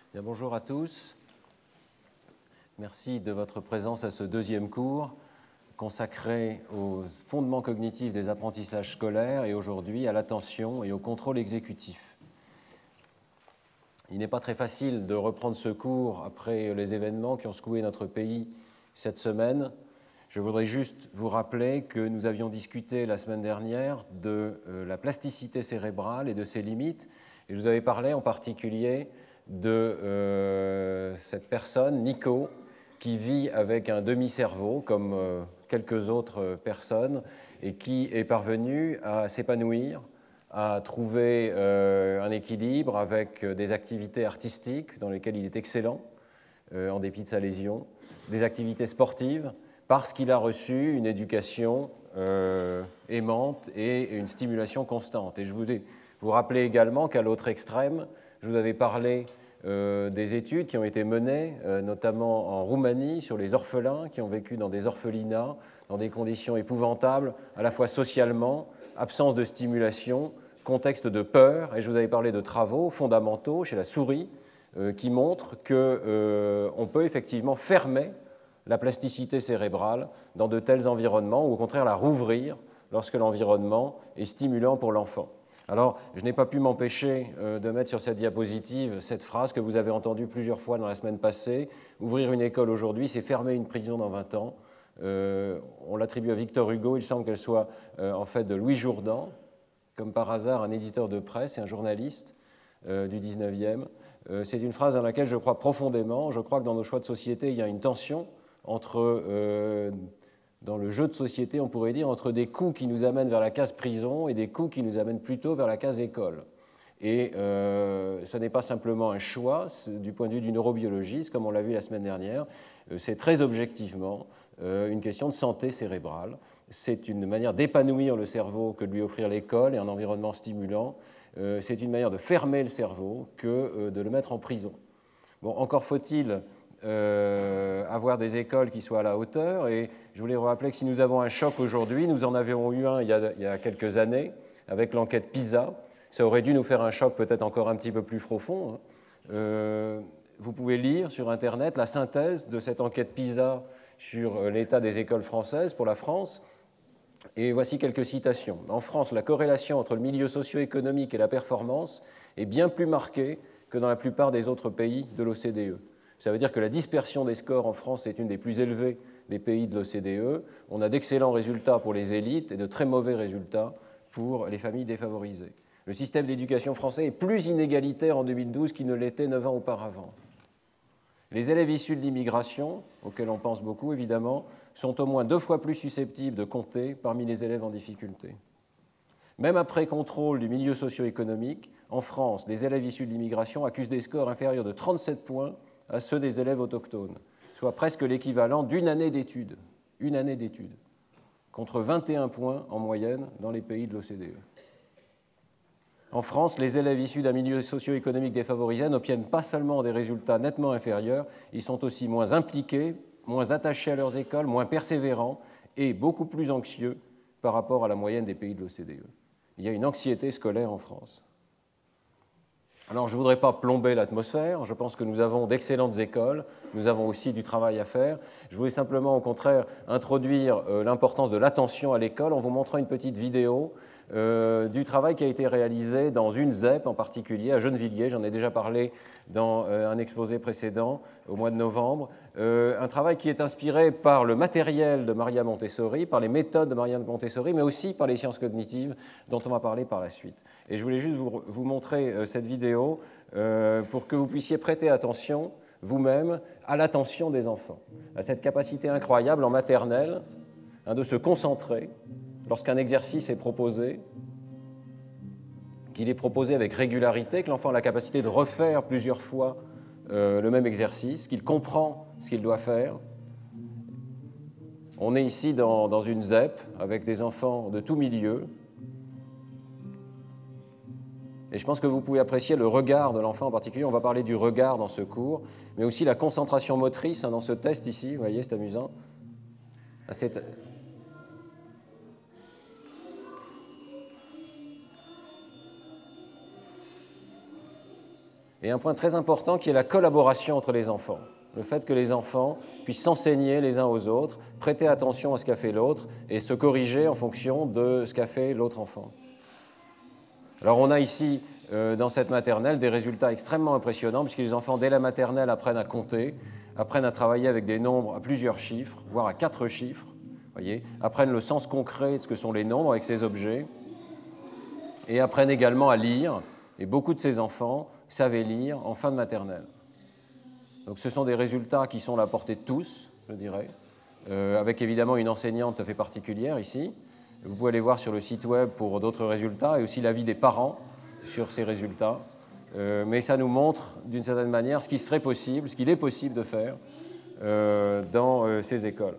Bien, bonjour à tous. Merci de votre présence à ce deuxième cours consacré aux fondements cognitifs des apprentissages scolaires et aujourd'hui à l'attention et au contrôle exécutif. Il n'est pas très facile de reprendre ce cours après les événements qui ont secoué notre pays cette semaine. Je voudrais juste vous rappeler que nous avions discuté la semaine dernière de la plasticité cérébrale et de ses limites. Et je vous avais parlé en particulier de cette personne, Nico, qui vit avec un demi-cerveau, comme quelques autres personnes, et qui est parvenu à s'épanouir, à trouver un équilibre avec des activités artistiques dans lesquelles il est excellent, en dépit de sa lésion, des activités sportives, parce qu'il a reçu une éducation aimante et une stimulation constante. Et je voulais vous rappeler également qu'à l'autre extrême, je vous avais parlé des études qui ont été menées, notamment en Roumanie, sur les orphelins qui ont vécu dans des orphelinats, dans des conditions épouvantables, à la fois socialement, absence de stimulation, contexte de peur, et je vous avais parlé de travaux fondamentaux chez la souris qui montrent qu'on peut effectivement fermer la plasticité cérébrale dans de tels environnements, ou au contraire la rouvrir lorsque l'environnement est stimulant pour l'enfant. Alors, je n'ai pas pu m'empêcher de mettre sur cette diapositive cette phrase que vous avez entendue plusieurs fois dans la semaine passée. Ouvrir une école aujourd'hui, c'est fermer une prison dans 20 ans. On l'attribue à Victor Hugo, il semble qu'elle soit en fait de Louis Jourdan, comme par hasard un éditeur de presse et un journaliste du 19e. C'est une phrase dans laquelle je crois profondément. Je crois que dans nos choix de société, il y a une tension entre... dans le jeu de société, on pourrait dire, entre des coups qui nous amènent vers la case prison et des coups qui nous amènent plutôt vers la case école. Et ce n'est pas simplement un choix, du point de vue du neurobiologiste, comme on l'a vu la semaine dernière, c'est très objectivement une question de santé cérébrale. C'est une manière d'épanouir le cerveau que de lui offrir l'école et un environnement stimulant. C'est une manière de fermer le cerveau que de le mettre en prison. Bon, encore faut-il avoir des écoles qui soient à la hauteur. Et je voulais vous rappeler que si nous avons un choc aujourd'hui, nous en avions eu un il y a quelques années avec l'enquête PISA. Ça aurait dû nous faire un choc peut-être encore un petit peu plus profond. Vous pouvez lire sur Internet la synthèse de cette enquête PISA sur l'état des écoles françaises pour la France. Et voici quelques citations. En France, la corrélation entre le milieu socio-économique et la performance est bien plus marquée que dans la plupart des autres pays de l'OCDE. Ça veut dire que la dispersion des scores en France est une des plus élevées des pays de l'OCDE. On a d'excellents résultats pour les élites et de très mauvais résultats pour les familles défavorisées. Le système d'éducation français est plus inégalitaire en 2012 qu'il ne l'était 9 ans auparavant. Les élèves issus de l'immigration, auxquels on pense beaucoup évidemment, sont au moins 2 fois plus susceptibles de compter parmi les élèves en difficulté. Même après contrôle du milieu socio-économique, en France, les élèves issus de l'immigration accusent des scores inférieurs de 37 points à ceux des élèves autochtones, soit presque l'équivalent d'une année d'études, contre 21 points en moyenne dans les pays de l'OCDE. En France, les élèves issus d'un milieu socio-économique défavorisé n'obtiennent pas seulement des résultats nettement inférieurs, ils sont aussi moins impliqués, moins attachés à leurs écoles, moins persévérants et beaucoup plus anxieux par rapport à la moyenne des pays de l'OCDE. Il y a une anxiété scolaire en France. Alors, je ne voudrais pas plomber l'atmosphère, je pense que nous avons d'excellentes écoles, nous avons aussi du travail à faire. Je voulais simplement, au contraire, introduire l'importance de l'attention à l'école en vous montrant une petite vidéo du travail qui a été réalisé dans une ZEP en particulier, à Gennevilliers, j'en ai déjà parlé dans un exposé précédent, au mois de novembre, un travail qui est inspiré par le matériel de Maria Montessori, par les méthodes de Maria Montessori, mais aussi par les sciences cognitives dont on va parler par la suite. Et je voulais juste vous montrer cette vidéo pour que vous puissiez prêter attention vous-même à l'attention des enfants, à cette capacité incroyable en maternelle de se concentrer lorsqu'un exercice est proposé, qu'il est proposé avec régularité, que l'enfant a la capacité de refaire plusieurs fois le même exercice, qu'il comprend ce qu'il doit faire. On est ici dans une ZEP avec des enfants de tout milieu. Et je pense que vous pouvez apprécier le regard de l'enfant en particulier. On va parler du regard dans ce cours, mais aussi la concentration motrice dans ce test ici. Vous voyez, c'est amusant. et un point très important qui est la collaboration entre les enfants. Le fait que les enfants puissent s'enseigner les uns aux autres, prêter attention à ce qu'a fait l'autre et se corriger en fonction de ce qu'a fait l'autre enfant. Alors on a ici, dans cette maternelle, des résultats extrêmement impressionnants puisque les enfants, dès la maternelle, apprennent à compter, apprennent à travailler avec des nombres à plusieurs chiffres, voire à 4 chiffres, voyez, apprennent le sens concret de ce que sont les nombres avec ces objets et apprennent également à lire. Et beaucoup de ces enfants savaient lire en fin de maternelle. Donc ce sont des résultats qui sont à la portée de tous, je dirais, avec évidemment une enseignante tout à fait particulière ici. Vous pouvez aller voir sur le site web pour d'autres résultats et aussi l'avis des parents sur ces résultats. Mais ça nous montre d'une certaine manière ce qui serait possible, ce qu'il est possible de faire dans ces écoles.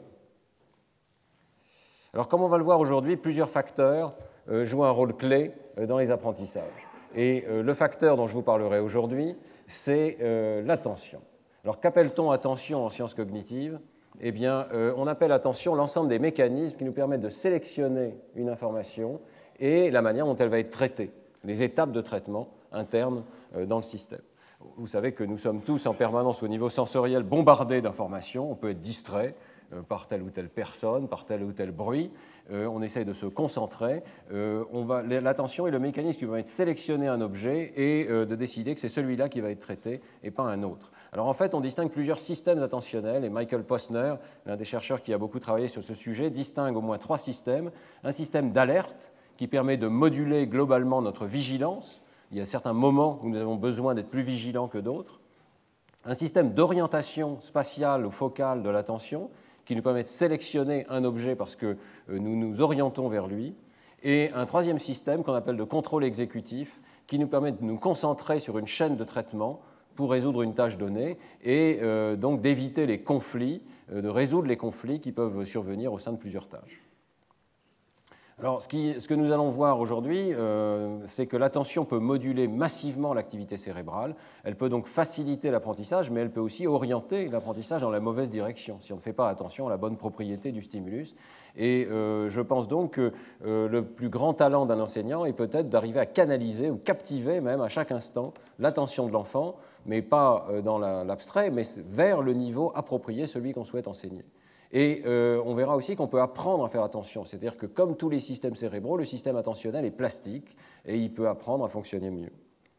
Alors comme on va le voir aujourd'hui, plusieurs facteurs jouent un rôle clé dans les apprentissages. Et le facteur dont je vous parlerai aujourd'hui, c'est l'attention. Alors qu'appelle-t-on attention en sciences cognitives? Eh bien, on appelle attention l'ensemble des mécanismes qui nous permettent de sélectionner une information et la manière dont elle va être traitée, les étapes de traitement internes dans le système. Vous savez que nous sommes tous en permanence au niveau sensoriel bombardés d'informations, on peut être distrait par telle ou telle personne, par tel ou tel bruit, on essaye de se concentrer, l'attention est le mécanisme qui va être sélectionner un objet et de décider que c'est celui-là qui va être traité et pas un autre. Alors en fait, on distingue plusieurs systèmes attentionnels et Michael Posner, l'un des chercheurs qui a beaucoup travaillé sur ce sujet, distingue au moins 3 systèmes. Un système d'alerte qui permet de moduler globalement notre vigilance. Il y a certains moments où nous avons besoin d'être plus vigilants que d'autres. Un système d'orientation spatiale ou focale de l'attention qui nous permet de sélectionner un objet parce que nous nous orientons vers lui. Et un troisième système qu'on appelle de contrôle exécutif qui nous permet de nous concentrer sur une chaîne de traitement pour résoudre une tâche donnée et donc d'éviter les conflits, de résoudre les conflits qui peuvent survenir au sein de plusieurs tâches. Alors, ce que nous allons voir aujourd'hui, c'est que l'attention peut moduler massivement l'activité cérébrale. Elle peut donc faciliter l'apprentissage, mais elle peut aussi orienter l'apprentissage dans la mauvaise direction, si on ne fait pas attention à la bonne propriété du stimulus. Et je pense donc que le plus grand talent d'un enseignant est peut-être d'arriver à canaliser ou captiver même à chaque instant l'attention de l'enfant, mais pas dans l'abstrait, mais vers le niveau approprié, celui qu'on souhaite enseigner. Et on verra aussi qu'on peut apprendre à faire attention, c'est-à-dire que comme tous les systèmes cérébraux, le système attentionnel est plastique et il peut apprendre à fonctionner mieux.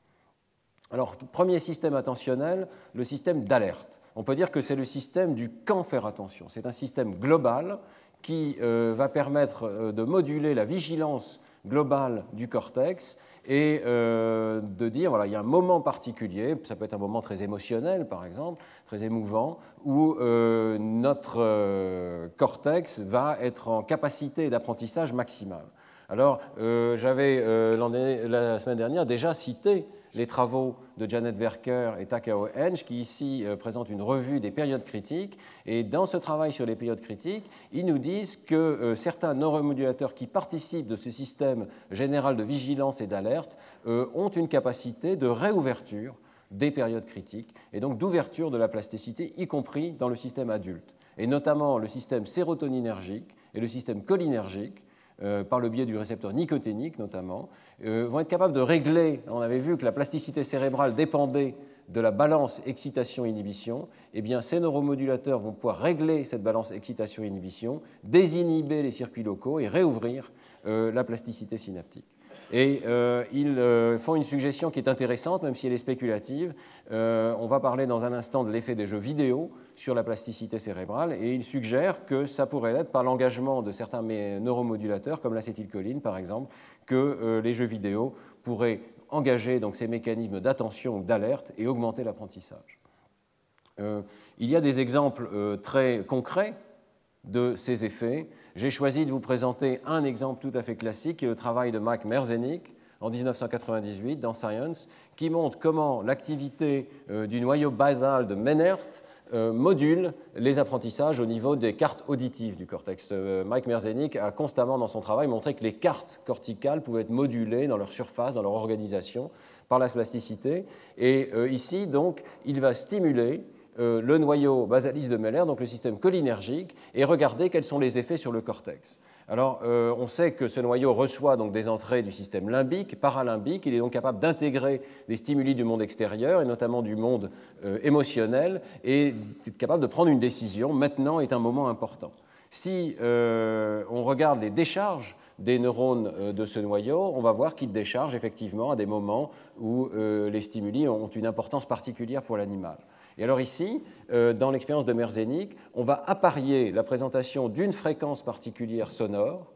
Alors, premier système attentionnel, le système d'alerte. On peut dire que c'est le système du quand faire attention. C'est un système global qui va permettre de moduler la vigilance globale du cortex et de dire, voilà, il y a un moment particulier, ça peut être un moment très émotionnel par exemple, très émouvant, où notre cortex va être en capacité d'apprentissage maximale. Alors, j'avais la semaine dernière déjà cité les travaux de Janet Werker et Takao Henge, qui ici présentent une revue des périodes critiques. Et dans ce travail sur les périodes critiques, ils nous disent que certains neuromodulateurs qui participent de ce système général de vigilance et d'alerte ont une capacité de réouverture des périodes critiques et donc d'ouverture de la plasticité, y compris dans le système adulte. Et notamment le système sérotoninergique et le système cholinergique, par le biais du récepteur nicotinique notamment, vont être capables de régler, on avait vu que la plasticité cérébrale dépendait de la balance excitation-inhibition, eh bien ces neuromodulateurs vont pouvoir régler cette balance excitation-inhibition, désinhiber les circuits locaux et réouvrir la plasticité synaptique. Et ils font une suggestion qui est intéressante, même si elle est spéculative. On va parler dans un instant de l'effet des jeux vidéo sur la plasticité cérébrale, et ils suggèrent que ça pourrait être par l'engagement de certains neuromodulateurs, comme l'acétylcholine par exemple, que les jeux vidéo pourraient engager donc, ces mécanismes d'attention ou d'alerte et augmenter l'apprentissage. Il y a des exemples très concrets de ces effets. J'ai choisi de vous présenter un exemple tout à fait classique, qui est le travail de Mike Merzenich en 1998 dans Science, qui montre comment l'activité du noyau basal de Meynert module les apprentissages au niveau des cartes auditives du cortex. Mike Merzenich a constamment dans son travail montré que les cartes corticales pouvaient être modulées dans leur surface, dans leur organisation, par la plasticité. Et ici, donc, il va stimuler le noyau basalis de Meynert, donc le système cholinergique, et regarder quels sont les effets sur le cortex. Alors, on sait que ce noyau reçoit donc des entrées du système limbique, paralimbique. Il est donc capable d'intégrer des stimuli du monde extérieur, et notamment du monde émotionnel, et est capable de prendre une décision. Maintenant est un moment important. Si on regarde les décharges des neurones de ce noyau, on va voir qu'il décharge effectivement à des moments où les stimuli ont une importance particulière pour l'animal. Et alors ici, dans l'expérience de Merzenich, on va apparier la présentation d'une fréquence particulière sonore,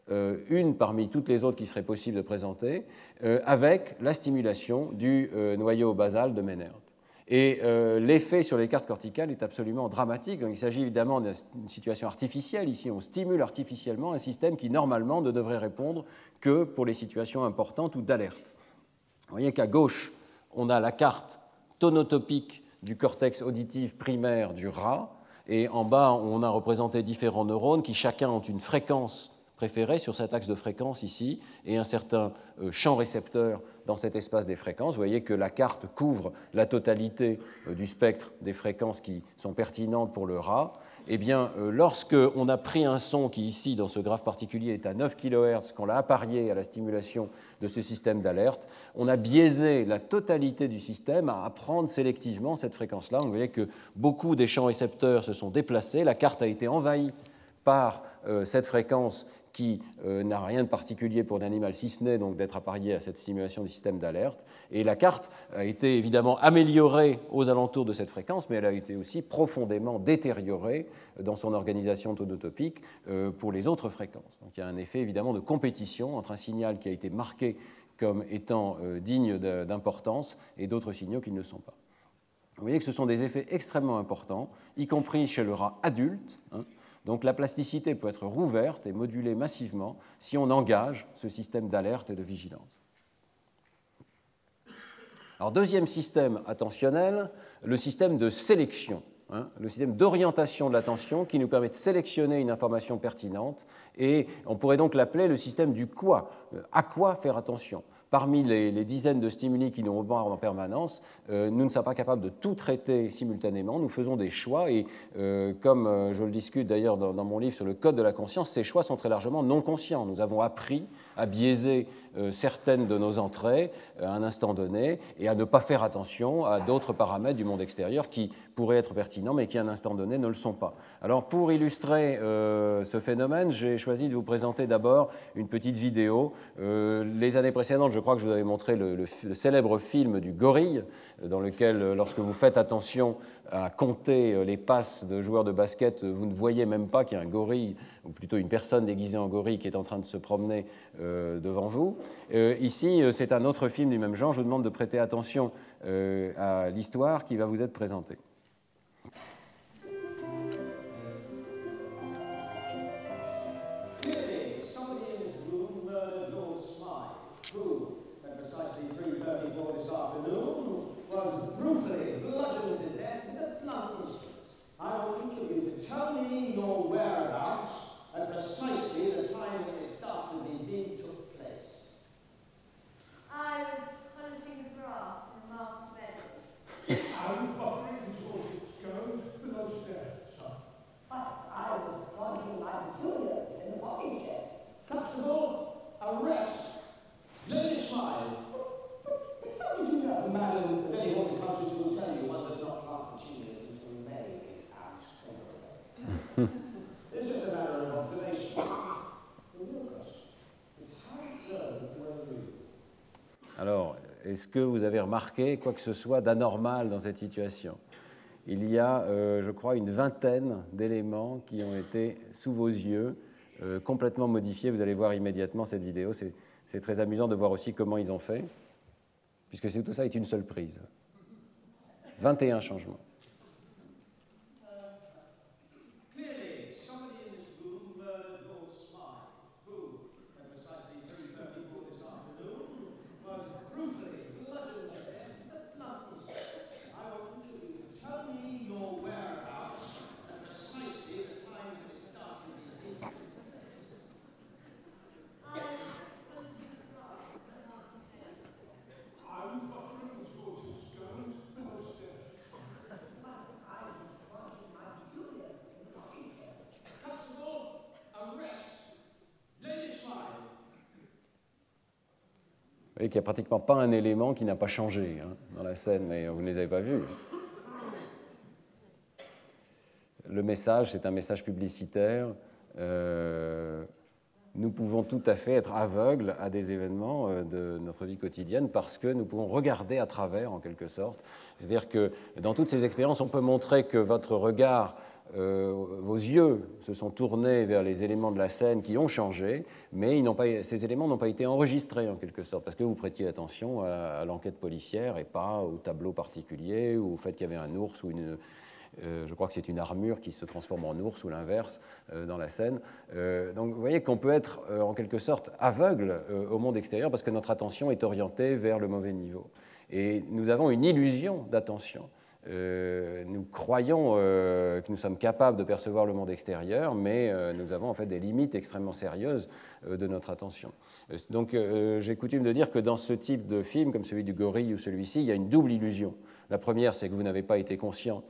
une parmi toutes les autres qui seraient possibles de présenter, avec la stimulation du noyau basal de Meynert. Et l'effet sur les cartes corticales est absolument dramatique. Donc, il s'agit évidemment d'une situation artificielle. Ici, on stimule artificiellement un système qui, normalement, ne devrait répondre que pour les situations importantes ou d'alerte. Vous voyez qu'à gauche, on a la carte tonotopique du cortex auditif primaire du rat, et en bas, on a représenté différents neurones qui chacun ont une fréquence préférée sur cet axe de fréquence ici, et un certain champ récepteur dans cet espace des fréquences. Vous voyez que la carte couvre la totalité du spectre des fréquences qui sont pertinentes pour le rat. Eh bien, lorsqu'on a pris un son qui, ici, dans ce graphe particulier, est à 9 kHz, qu'on l'a apparié à la stimulation de ce système d'alerte, on a biaisé la totalité du système à apprendre sélectivement cette fréquence-là. Vous voyez que beaucoup des champs récepteurs se sont déplacés, la carte a été envahie par cette fréquence qui n'a rien de particulier pour l'animal, si ce n'est donc d'être apparié à cette stimulation du système d'alerte. Et la carte a été évidemment améliorée aux alentours de cette fréquence, mais elle a été aussi profondément détériorée dans son organisation tonotopique pour les autres fréquences. Donc il y a un effet évidemment de compétition entre un signal qui a été marqué comme étant digne d'importance et d'autres signaux qui ne le sont pas. Vous voyez que ce sont des effets extrêmement importants, y compris chez le rat adulte. Donc la plasticité peut être rouverte et modulée massivement si on engage ce système d'alerte et de vigilance. Alors deuxième système attentionnel, le système de sélection, le système d'orientation de l'attention qui nous permet de sélectionner une information pertinente, et on pourrait donc l'appeler le système du quoi, à quoi faire attention. Parmi les dizaines de stimuli qui nous bombardent en permanence, nous ne sommes pas capables de tout traiter simultanément. Nous faisons des choix et, comme je le discute d'ailleurs dans mon livre sur le code de la conscience, ces choix sont très largement non conscients. Nous avons appris à biaiser certaines de nos entrées à un instant donné et à ne pas faire attention à d'autres paramètres du monde extérieur qui pourraient être pertinents mais qui à un instant donné ne le sont pas. Alors pour illustrer ce phénomène, j'ai choisi de vous présenter d'abord une petite vidéo. Les années précédentes, je crois que je vous avais montré le célèbre film du gorille, dans lequel, lorsque vous faites attention à compter les passes de joueurs de basket, vous ne voyez même pas qu'il y a un gorille, ou plutôt une personne déguisée en gorille qui est en train de se promener devant vous. Ici, c'est un autre film du même genre. Je vous demande de prêter attention à l'histoire qui va vous être présentée. Alors, est-ce que vous avez remarqué quoi que ce soit d'anormal dans cette situation? Il y a, je crois, une vingtaine d'éléments qui ont été sous vos yeux, complètement modifiés. Vous allez voir immédiatement cette vidéo. C'est très amusant de voir aussi comment ils ont fait, puisque tout ça est une seule prise. 21 changements. voyez qu'il n'y a pratiquement pas un élément qui n'a pas changé hein, dans la scène, mais vous ne les avez pas vus. Le message, c'est un message publicitaire. Nous pouvons tout à fait être aveugles à des événements de notre vie quotidienne parce que nous pouvons regarder à travers, en quelque sorte. C'est-à-dire que dans toutes ces expériences, on peut montrer que votre regard, vos yeux se sont tournés vers les éléments de la scène qui ont changé, mais ces éléments n'ont pas été enregistrés, en quelque sorte, parce que vous prêtiez attention à l'enquête policière et pas au tableau particulier ou au fait qu'il y avait un ours ou une... je crois que c'est une armure qui se transforme en ours ou l'inverse dans la scène. Donc vous voyez qu'on peut être en quelque sorte aveugle au monde extérieur parce que notre attention est orientée vers le mauvais niveau. Et nous avons une illusion d'attention. Nous croyons que nous sommes capables de percevoir le monde extérieur, mais nous avons en fait des limites extrêmement sérieuses de notre attention. Donc j'ai coutume de dire que dans ce type de film, comme celui du gorille ou celui-ci, il y a une double illusion. La première, c'est que vous n'avez pas été conscient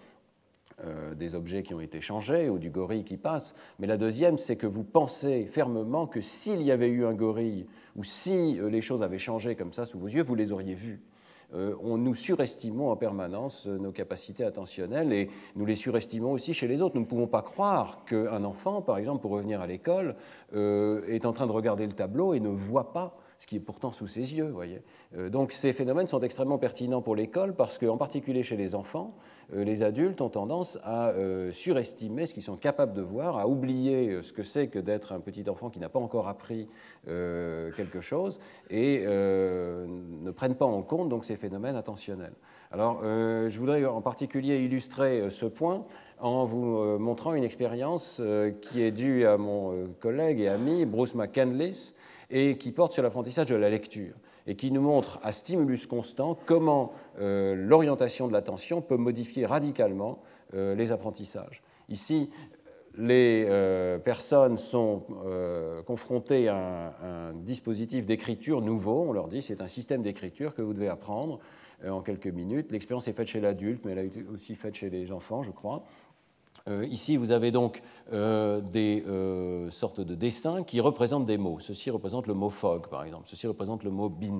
des objets qui ont été changés ou du gorille qui passe, mais la deuxième, c'est que vous pensez fermement que s'il y avait eu un gorille ou si les choses avaient changé comme ça sous vos yeux, vous les auriez vus. Nous surestimons en permanence nos capacités attentionnelles et nous les surestimons aussi chez les autres. Nous ne pouvons pas croire qu'un enfant, par exemple, pour revenir à l'école, est en train de regarder le tableau et ne voit pas ce qui est pourtant sous ses yeux. Voyez. Donc ces phénomènes sont extrêmement pertinents pour l'école parce qu'en particulier chez les enfants, les adultes ont tendance à surestimer ce qu'ils sont capables de voir, à oublier ce que c'est que d'être un petit enfant qui n'a pas encore appris quelque chose et ne prennent pas en compte donc, ces phénomènes attentionnels. Alors, je voudrais en particulier illustrer ce point en vous montrant une expérience qui est due à mon collègue et ami Bruce McCandless et qui porte sur l'apprentissage de la lecture et qui nous montre à stimulus constant comment l'orientation de l'attention peut modifier radicalement les apprentissages. Ici, les personnes sont confrontées à un dispositif d'écriture nouveau. On leur dit c'est un système d'écriture que vous devez apprendre en quelques minutes. L'expérience est faite chez l'adulte, mais elle a été aussi faite chez les enfants, je crois. Ici, vous avez donc des sortes de dessins qui représentent des mots. Ceci représente le mot fog, par exemple. Ceci représente le mot bin.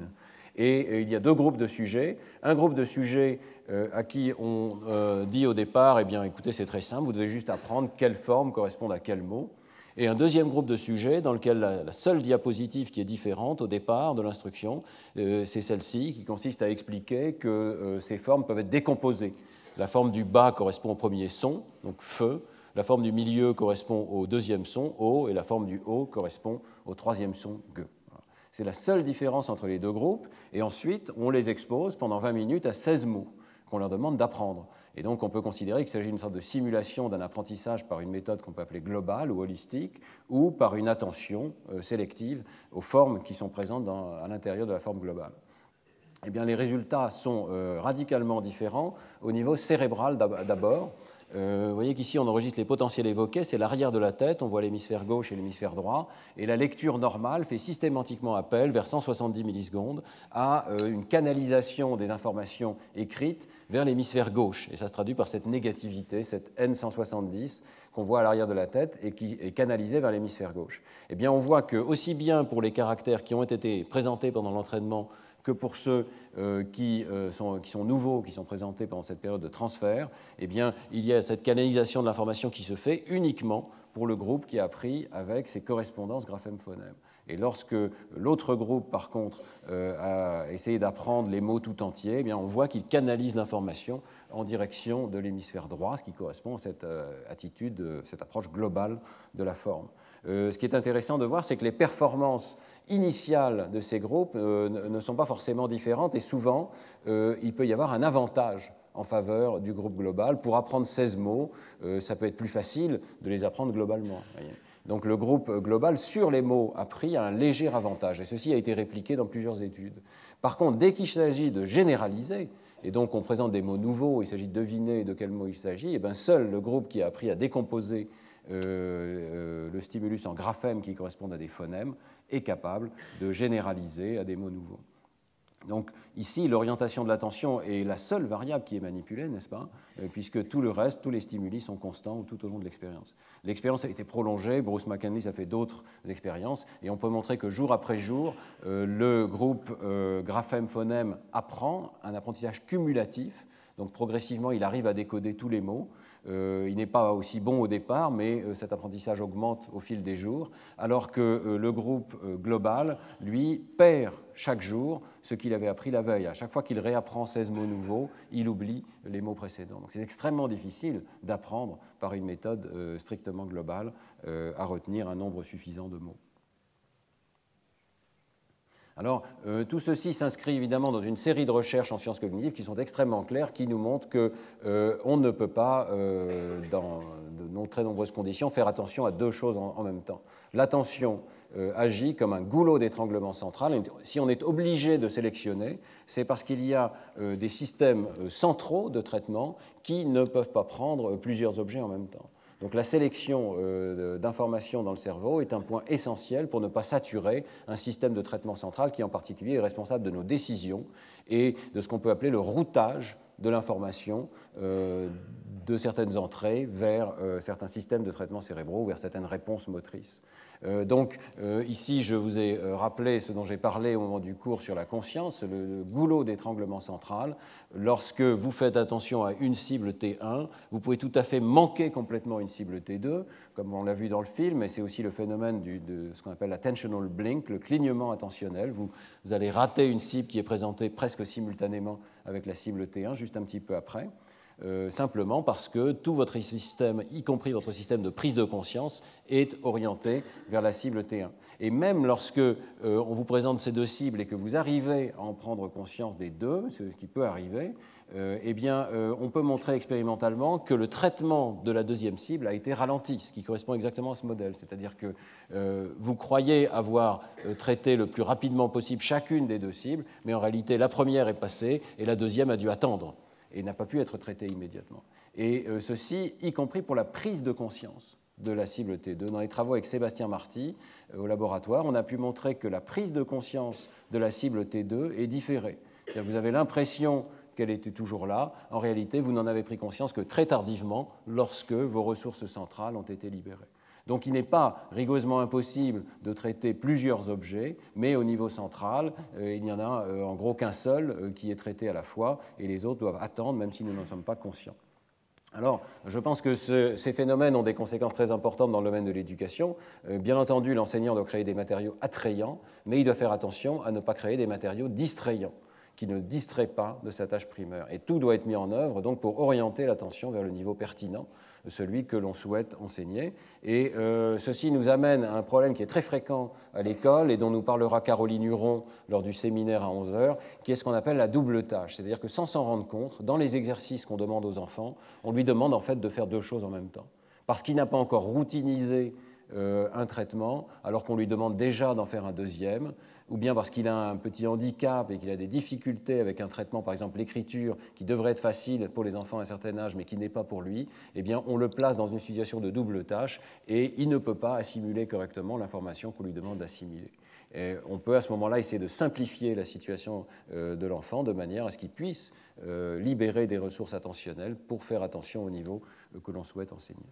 Et il y a deux groupes de sujets. Un groupe de sujets à qui on dit au départ, eh bien, écoutez, c'est très simple, vous devez juste apprendre quelle forme correspond à quel mot. Et un deuxième groupe de sujets dans lequel la seule diapositive qui est différente au départ de l'instruction, c'est celle-ci, qui consiste à expliquer que ces formes peuvent être décomposées. La forme du bas correspond au premier son, donc feu. La forme du milieu correspond au deuxième son, o, et la forme du haut correspond au troisième son, ge. C'est la seule différence entre les deux groupes. Et ensuite, on les expose pendant 20 minutes à 16 mots qu'on leur demande d'apprendre. Et donc, on peut considérer qu'il s'agit d'une sorte de simulation d'un apprentissage par une méthode qu'on peut appeler globale ou holistique, ou par une attention sélective aux formes qui sont présentes à l'intérieur de la forme globale. Eh bien, les résultats sont radicalement différents au niveau cérébral d'abord. Vous voyez qu'ici, on enregistre les potentiels évoqués, c'est l'arrière de la tête, on voit l'hémisphère gauche et l'hémisphère droit, et la lecture normale fait systématiquement appel, vers 170 millisecondes, à une canalisation des informations écrites vers l'hémisphère gauche. Et ça se traduit par cette négativité, cette N170 qu'on voit à l'arrière de la tête et qui est canalisée vers l'hémisphère gauche. Eh bien, on voit que, aussi bien pour les caractères qui ont été présentés pendant l'entraînement que pour ceux qui sont nouveaux, qui sont présentés pendant cette période de transfert, eh bien, il y a cette canalisation de l'information qui se fait uniquement pour le groupe qui a appris avec ses correspondances graphème-phonème. Et lorsque l'autre groupe, par contre, a essayé d'apprendre les mots tout entiers, eh bien, on voit qu'il canalise l'information en direction de l'hémisphère droit, ce qui correspond à cette attitude, cette approche globale de la forme. Ce qui est intéressant de voir, c'est que les performances initiales de ces groupes ne sont pas forcément différentes et souvent, il peut y avoir un avantage en faveur du groupe global. Pour apprendre 16 mots, ça peut être plus facile de les apprendre globalement. Voyez. Donc le groupe global, sur les mots appris, a un léger avantage, et ceci a été répliqué dans plusieurs études. Par contre, dès qu'il s'agit de généraliser, et donc on présente des mots nouveaux, il s'agit de deviner de quel mot il s'agit, et bien seul le groupe qui a appris à décomposer le stimulus en graphèmes qui correspondent à des phonèmes est capable de généraliser à des mots nouveaux. Donc ici, l'orientation de l'attention est la seule variable qui est manipulée, n'est-ce pas? Puisque tout le reste, tous les stimuli sont constants tout au long de l'expérience. L'expérience a été prolongée, Bruce McKinley a fait d'autres expériences, et on peut montrer que jour après jour, le groupe graphème-phonème apprend un apprentissage cumulatif. Donc progressivement, il arrive à décoder tous les mots. Il n'est pas aussi bon au départ, mais cet apprentissage augmente au fil des jours, alors que le groupe global, lui, perd chaque jour ce qu'il avait appris la veille. À chaque fois qu'il réapprend 16 mots nouveaux, il oublie les mots précédents. Donc c'est extrêmement difficile d'apprendre par une méthode strictement globale à retenir un nombre suffisant de mots. Alors, tout ceci s'inscrit évidemment dans une série de recherches en sciences cognitives qui sont extrêmement claires, qui nous montrent qu'on ne peut pas, dans de très nombreuses conditions, faire attention à deux choses en même temps. L'attention agit comme un goulot d'étranglement central. Si on est obligé de sélectionner, c'est parce qu'il y a des systèmes centraux de traitement qui ne peuvent pas prendre plusieurs objets en même temps. Donc la sélection d'informations dans le cerveau est un point essentiel pour ne pas saturer un système de traitement central qui en particulier est responsable de nos décisions et de ce qu'on peut appeler le routage de l'information de certaines entrées vers certains systèmes de traitement cérébraux, vers certaines réponses motrices. Donc ici, je vous ai rappelé ce dont j'ai parlé au moment du cours sur la conscience, le goulot d'étranglement central. Lorsque vous faites attention à une cible T1, vous pouvez tout à fait manquer complètement une cible T2, comme on l'a vu dans le film, et c'est aussi le phénomène de ce qu'on appelle l'attentional blink, le clignement attentionnel. Vous allez rater une cible qui est présentée presque simultanément avec la cible T1, juste un petit peu après. Simplement parce que tout votre système, y compris votre système de prise de conscience, est orienté vers la cible T1. Et même lorsque on vous présente ces deux cibles et que vous arrivez à en prendre conscience des deux, ce qui peut arriver, eh bien, on peut montrer expérimentalement que le traitement de la deuxième cible a été ralenti, ce qui correspond exactement à ce modèle. C'est-à-dire que vous croyez avoir traité le plus rapidement possible chacune des deux cibles, mais en réalité, la première est passée et la deuxième a dû attendre et n'a pas pu être traité immédiatement. Et ceci, y compris pour la prise de conscience de la cible T2. Dans les travaux avec Sébastien Marty au laboratoire, on a pu montrer que la prise de conscience de la cible T2 est différée. C'est-à-dire que vous avez l'impression qu'elle était toujours là. En réalité, vous n'en avez pris conscience que très tardivement, lorsque vos ressources centrales ont été libérées. Donc il n'est pas rigoureusement impossible de traiter plusieurs objets, mais au niveau central, il n'y en a en gros qu'un seul qui est traité à la fois, et les autres doivent attendre, même si nous n'en sommes pas conscients. Alors, je pense que ces phénomènes ont des conséquences très importantes dans le domaine de l'éducation. Bien entendu, l'enseignant doit créer des matériaux attrayants, mais il doit faire attention à ne pas créer des matériaux distrayants, qui ne distraient pas de sa tâche primaire. Et tout doit être mis en œuvre donc, pour orienter l'attention vers le niveau pertinent, celui que l'on souhaite enseigner. Et ceci nous amène à un problème qui est très fréquent à l'école et dont nous parlera Caroline Huron lors du séminaire à 11h, qui est ce qu'on appelle la double tâche. C'est-à-dire que sans s'en rendre compte, dans les exercices qu'on demande aux enfants, on lui demande en fait de faire deux choses en même temps. Parce qu'il n'a pas encore routinisé un traitement, alors qu'on lui demande déjà d'en faire un deuxième, ou bien parce qu'il a un petit handicap et qu'il a des difficultés avec un traitement, par exemple l'écriture, qui devrait être facile pour les enfants à un certain âge, mais qui n'est pas pour lui, eh bien on le place dans une situation de double tâche et il ne peut pas assimiler correctement l'information qu'on lui demande d'assimiler. Et on peut à ce moment-là essayer de simplifier la situation de l'enfant de manière à ce qu'il puisse libérer des ressources attentionnelles pour faire attention au niveau que l'on souhaite enseigner.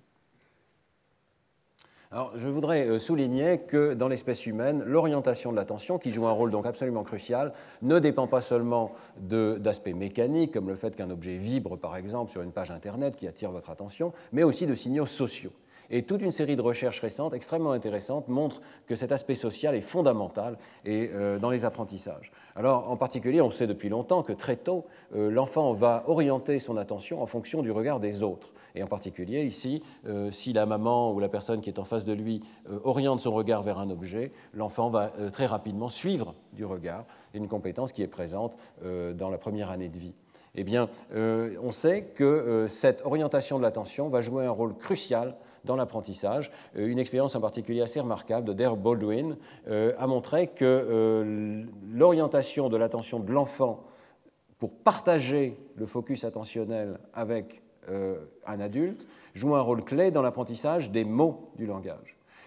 Alors, je voudrais souligner que dans l'espèce humaine, l'orientation de l'attention, qui joue un rôle donc absolument crucial, ne dépend pas seulement d'aspects mécaniques, comme le fait qu'un objet vibre, par exemple, sur une page Internet qui attire votre attention, mais aussi de signaux sociaux. Et toute une série de recherches récentes, extrêmement intéressantes, montrent que cet aspect social est fondamental dans les apprentissages. Alors, en particulier, on sait depuis longtemps que très tôt, l'enfant va orienter son attention en fonction du regard des autres. Et en particulier, ici, si la maman ou la personne qui est en face de lui oriente son regard vers un objet, l'enfant va très rapidement suivre du regard, une compétence qui est présente dans la première année de vie. Eh bien, on sait que cette orientation de l'attention va jouer un rôle crucial dans l'apprentissage. Une expérience en particulier assez remarquable de Dale Baldwin a montré que l'orientation de l'attention de l'enfant pour partager le focus attentionnel avec un adulte joue un rôle clé dans l'apprentissage des mots du langage.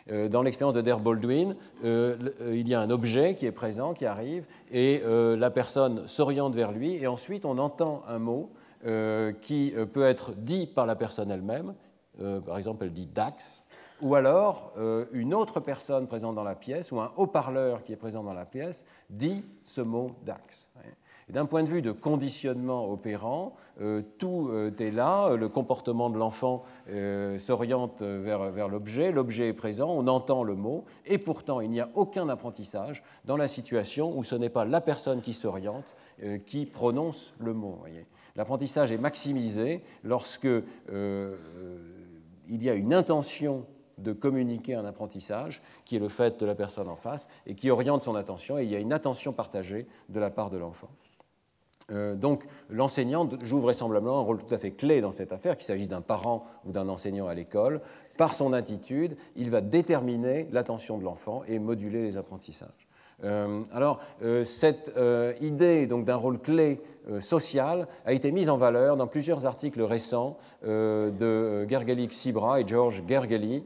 Dans l'expérience de Der Baldwin, il y a un objet qui est présent, qui arrive, et la personne s'oriente vers lui, et ensuite on entend un mot qui peut être dit par la personne elle-même. Par exemple, elle dit Dax, ou alors une autre personne présente dans la pièce, ou un haut-parleur qui est présent dans la pièce, dit ce mot Dax. D'un point de vue de conditionnement opérant, tout est là, le comportement de l'enfant s'oriente vers l'objet, l'objet est présent, on entend le mot, et pourtant il n'y a aucun apprentissage dans la situation où ce n'est pas la personne qui s'oriente qui prononce le mot. L'apprentissage est maximisé lorsque il y a une intention de communiquer un apprentissage qui est le fait de la personne en face et qui oriente son attention, et il y a une attention partagée de la part de l'enfant. Donc l'enseignant joue vraisemblablement un rôle tout à fait clé dans cette affaire, qu'il s'agisse d'un parent ou d'un enseignant à l'école. Par son attitude, il va déterminer l'attention de l'enfant et moduler les apprentissages. Cette idée d'un rôle clé social a été mise en valeur dans plusieurs articles récents de Gergely-Csibra et George Gergely,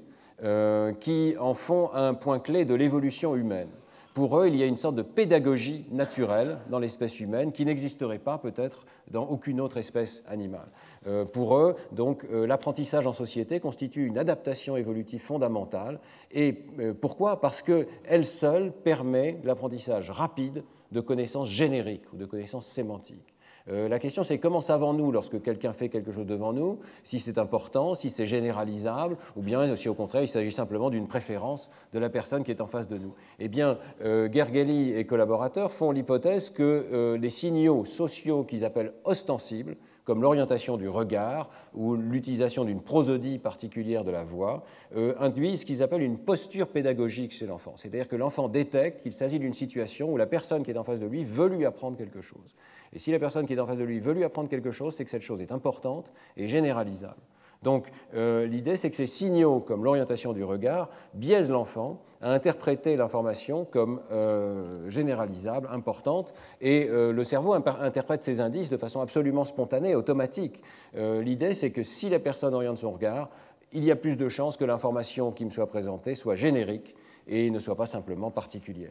qui en font un point clé de l'évolution humaine. Pour eux, il y a une sorte de pédagogie naturelle dans l'espèce humaine qui n'existerait pas peut-être dans aucune autre espèce animale. Pour eux, donc, l'apprentissage en société constitue une adaptation évolutive fondamentale. Et pourquoi ? Parce qu'elle seule permet l'apprentissage rapide de connaissances génériques ou de connaissances sémantiques. La question, c'est comment savons-nous, lorsque quelqu'un fait quelque chose devant nous, si c'est important, si c'est généralisable, ou bien si au contraire il s'agit simplement d'une préférence de la personne qui est en face de nous. Eh bien, Gergely et collaborateurs font l'hypothèse que les signaux sociaux qu'ils appellent ostensibles, comme l'orientation du regard ou l'utilisation d'une prosodie particulière de la voix, induisent ce qu'ils appellent une posture pédagogique chez l'enfant. C'est-à-dire que l'enfant détecte qu'il s'agit d'une situation où la personne qui est en face de lui veut lui apprendre quelque chose. Et si la personne qui est en face de lui veut lui apprendre quelque chose, c'est que cette chose est importante et généralisable. Donc l'idée, c'est que ces signaux, comme l'orientation du regard, biaisent l'enfant à interpréter l'information comme généralisable, importante, et le cerveau interprète ces indices de façon absolument spontanée, automatique. L'idée, c'est que si la personne oriente son regard, il y a plus de chances que l'information qui me soit présentée soit générique et ne soit pas simplement particulière.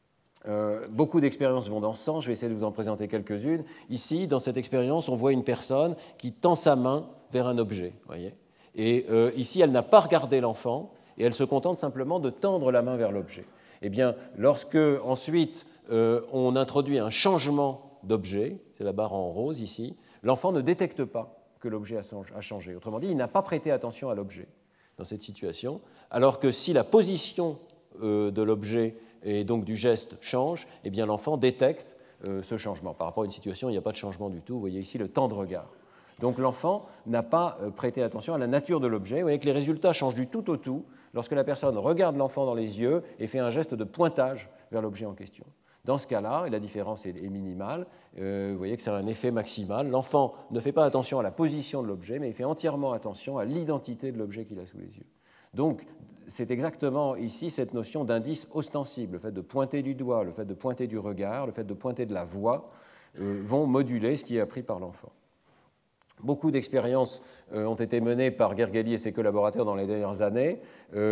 Beaucoup d'expériences vont dans ce sens, je vais essayer de vous en présenter quelques-unes. Ici, dans cette expérience, on voit une personne qui tend sa main vers un objet. Voyez, et ici, elle n'a pas regardé l'enfant et elle se contente simplement de tendre la main vers l'objet. Eh bien, lorsque ensuite on introduit un changement d'objet, c'est la barre en rose ici, l'enfant ne détecte pas que l'objet a changé. Autrement dit, il n'a pas prêté attention à l'objet dans cette situation, alors que si la position de l'objet et donc du geste change, eh bien l'enfant détecte ce changement. Par rapport à une situation, il n'y a pas de changement du tout. Vous voyez ici le temps de regard. Donc l'enfant n'a pas prêté attention à la nature de l'objet. Vous voyez que les résultats changent du tout au tout lorsque la personne regarde l'enfant dans les yeux et fait un geste de pointage vers l'objet en question. Dans ce cas-là, et la différence est minimale, vous voyez que c'est un effet maximal. L'enfant ne fait pas attention à la position de l'objet, mais il fait entièrement attention à l'identité de l'objet qu'il a sous les yeux. Donc, c'est exactement ici cette notion d'indice ostensible, le fait de pointer du doigt, le fait de pointer du regard, le fait de pointer de la voix, vont moduler ce qui est appris par l'enfant. Beaucoup d'expériences ont été menées par Gergely et ses collaborateurs dans les dernières années.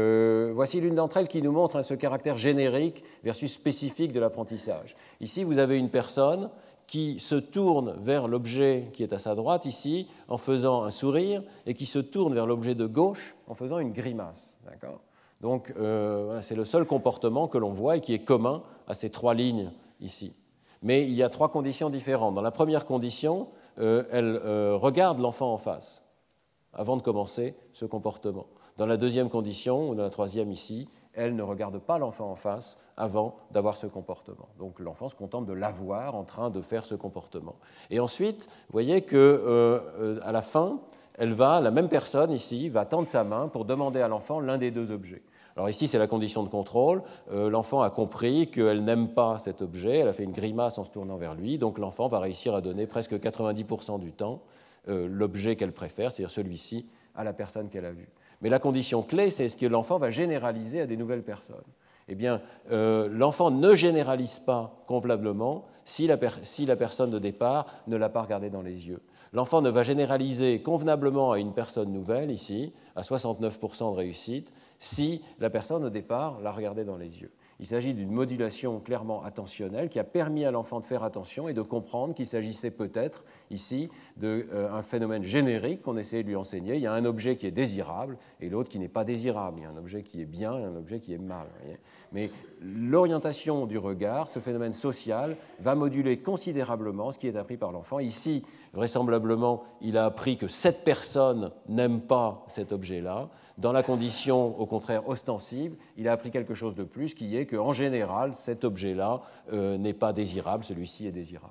Voici l'une d'entre elles qui nous montre ce caractère générique versus spécifique de l'apprentissage. Ici, vous avez une personne qui se tourne vers l'objet qui est à sa droite, ici, en faisant un sourire, et qui se tourne vers l'objet de gauche en faisant une grimace. D'accord ? Donc, c'est le seul comportement que l'on voit et qui est commun à ces trois lignes ici. Mais il y a trois conditions différentes. Dans la première condition, elle regarde l'enfant en face avant de commencer ce comportement. Dans la deuxième condition, ou dans la troisième ici, elle ne regarde pas l'enfant en face avant d'avoir ce comportement. Donc l'enfant se contente de l'avoir en train de faire ce comportement. Et ensuite, vous voyez qu'à la fin, la même personne ici va tendre sa main pour demander à l'enfant l'un des deux objets. Alors ici, c'est la condition de contrôle. L'enfant a compris qu'elle n'aime pas cet objet. Elle a fait une grimace en se tournant vers lui. Donc l'enfant va réussir à donner presque 90% du temps l'objet qu'elle préfère, c'est-à-dire celui-ci, à la personne qu'elle a vue. Mais la condition clé, c'est ce que l'enfant va généraliser à des nouvelles personnes. Eh bien, l'enfant ne généralise pas convenablement si la personne de départ ne l'a pas regardé dans les yeux. L'enfant ne va généraliser convenablement à une personne nouvelle, ici, à 69% de réussite, si la personne, au départ, la regardait dans les yeux. Il s'agit d'une modulation clairement attentionnelle qui a permis à l'enfant de faire attention et de comprendre qu'il s'agissait peut-être ici d'un phénomène générique qu'on essayait de lui enseigner. Il y a un objet qui est désirable et l'autre qui n'est pas désirable. Il y a un objet qui est bien et un objet qui est mal. Mais l'orientation du regard, ce phénomène social, va moduler considérablement ce qui est appris par l'enfant. Ici, vraisemblablement, il a appris que cette personne n'aime pas cet objet-là. Dans la condition, au contraire, ostensible, il a appris quelque chose de plus, qui est qu'en général, cet objet-là n'est pas désirable, celui-ci est désirable.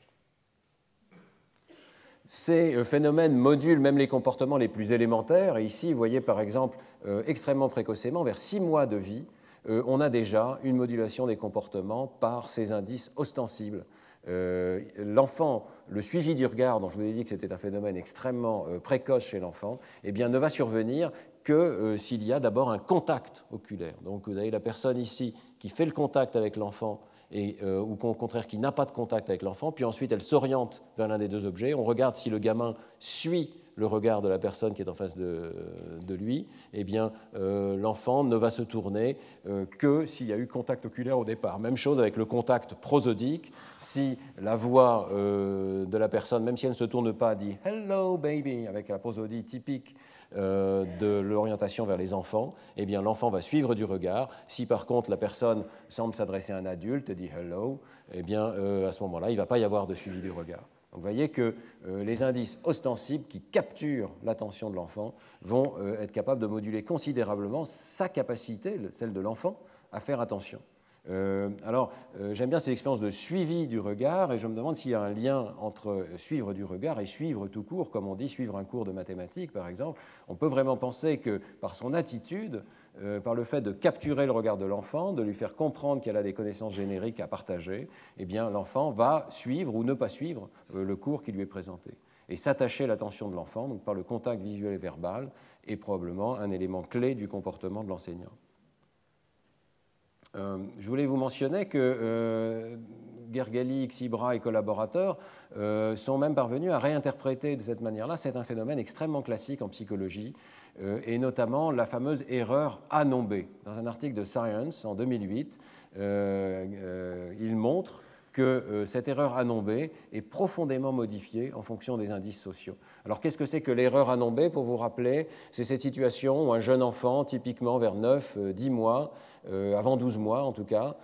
Ces phénomènes modulent même les comportements les plus élémentaires. Et ici, vous voyez par exemple, extrêmement précocement, vers 6 mois de vie, on a déjà une modulation des comportements par ces indices ostensibles. L'enfant, le suivi du regard, dont je vous ai dit que c'était un phénomène extrêmement précoce chez l'enfant, eh bien, ne va survenir que s'il y a d'abord un contact oculaire. Donc vous avez la personne ici qui fait le contact avec l'enfant ou au contraire qui n'a pas de contact avec l'enfant, puis ensuite elle s'oriente vers l'un des deux objets, on regarde si le gamin suit le regard de la personne qui est en face de lui, eh bien l'enfant ne va se tourner que s'il y a eu contact oculaire au départ. Même chose avec le contact prosodique, si la voix de la personne, même si elle ne se tourne pas, dit « Hello baby » avec la prosodie typique de l'orientation vers les enfants, eh bien l'enfant va suivre du regard. Si par contre la personne semble s'adresser à un adulte et dit hello, eh bien à ce moment-là, il ne va pas y avoir de suivi du regard. Donc vous voyez que les indices ostensibles qui capturent l'attention de l'enfant vont être capables de moduler considérablement sa capacité, celle de l'enfant, à faire attention. J'aime bien ces expériences de suivi du regard et je me demande s'il y a un lien entre suivre du regard et suivre tout court, comme on dit suivre un cours de mathématiques par exemple. On peut vraiment penser que par son attitude, par le fait de capturer le regard de l'enfant, de lui faire comprendre qu'elle a des connaissances génériques à partager, eh bien l'enfant va suivre ou ne pas suivre le cours qui lui est présenté. Et s'attacher à l'attention de l'enfant, donc par le contact visuel et verbal, est probablement un élément clé du comportement de l'enseignant. Je voulais vous mentionner que Gergely, Xibra et collaborateurs sont même parvenus à réinterpréter de cette manière-là. C'est un phénomène extrêmement classique en psychologie, et notamment la fameuse erreur A non B. Dans un article de Science en 2008, il montre que cette erreur A non B est profondément modifiée en fonction des indices sociaux. Alors qu'est-ce que c'est que l'erreur A non B? Pour vous rappeler, c'est cette situation où un jeune enfant, typiquement vers 9-10 mois, avant 12 mois en tout cas,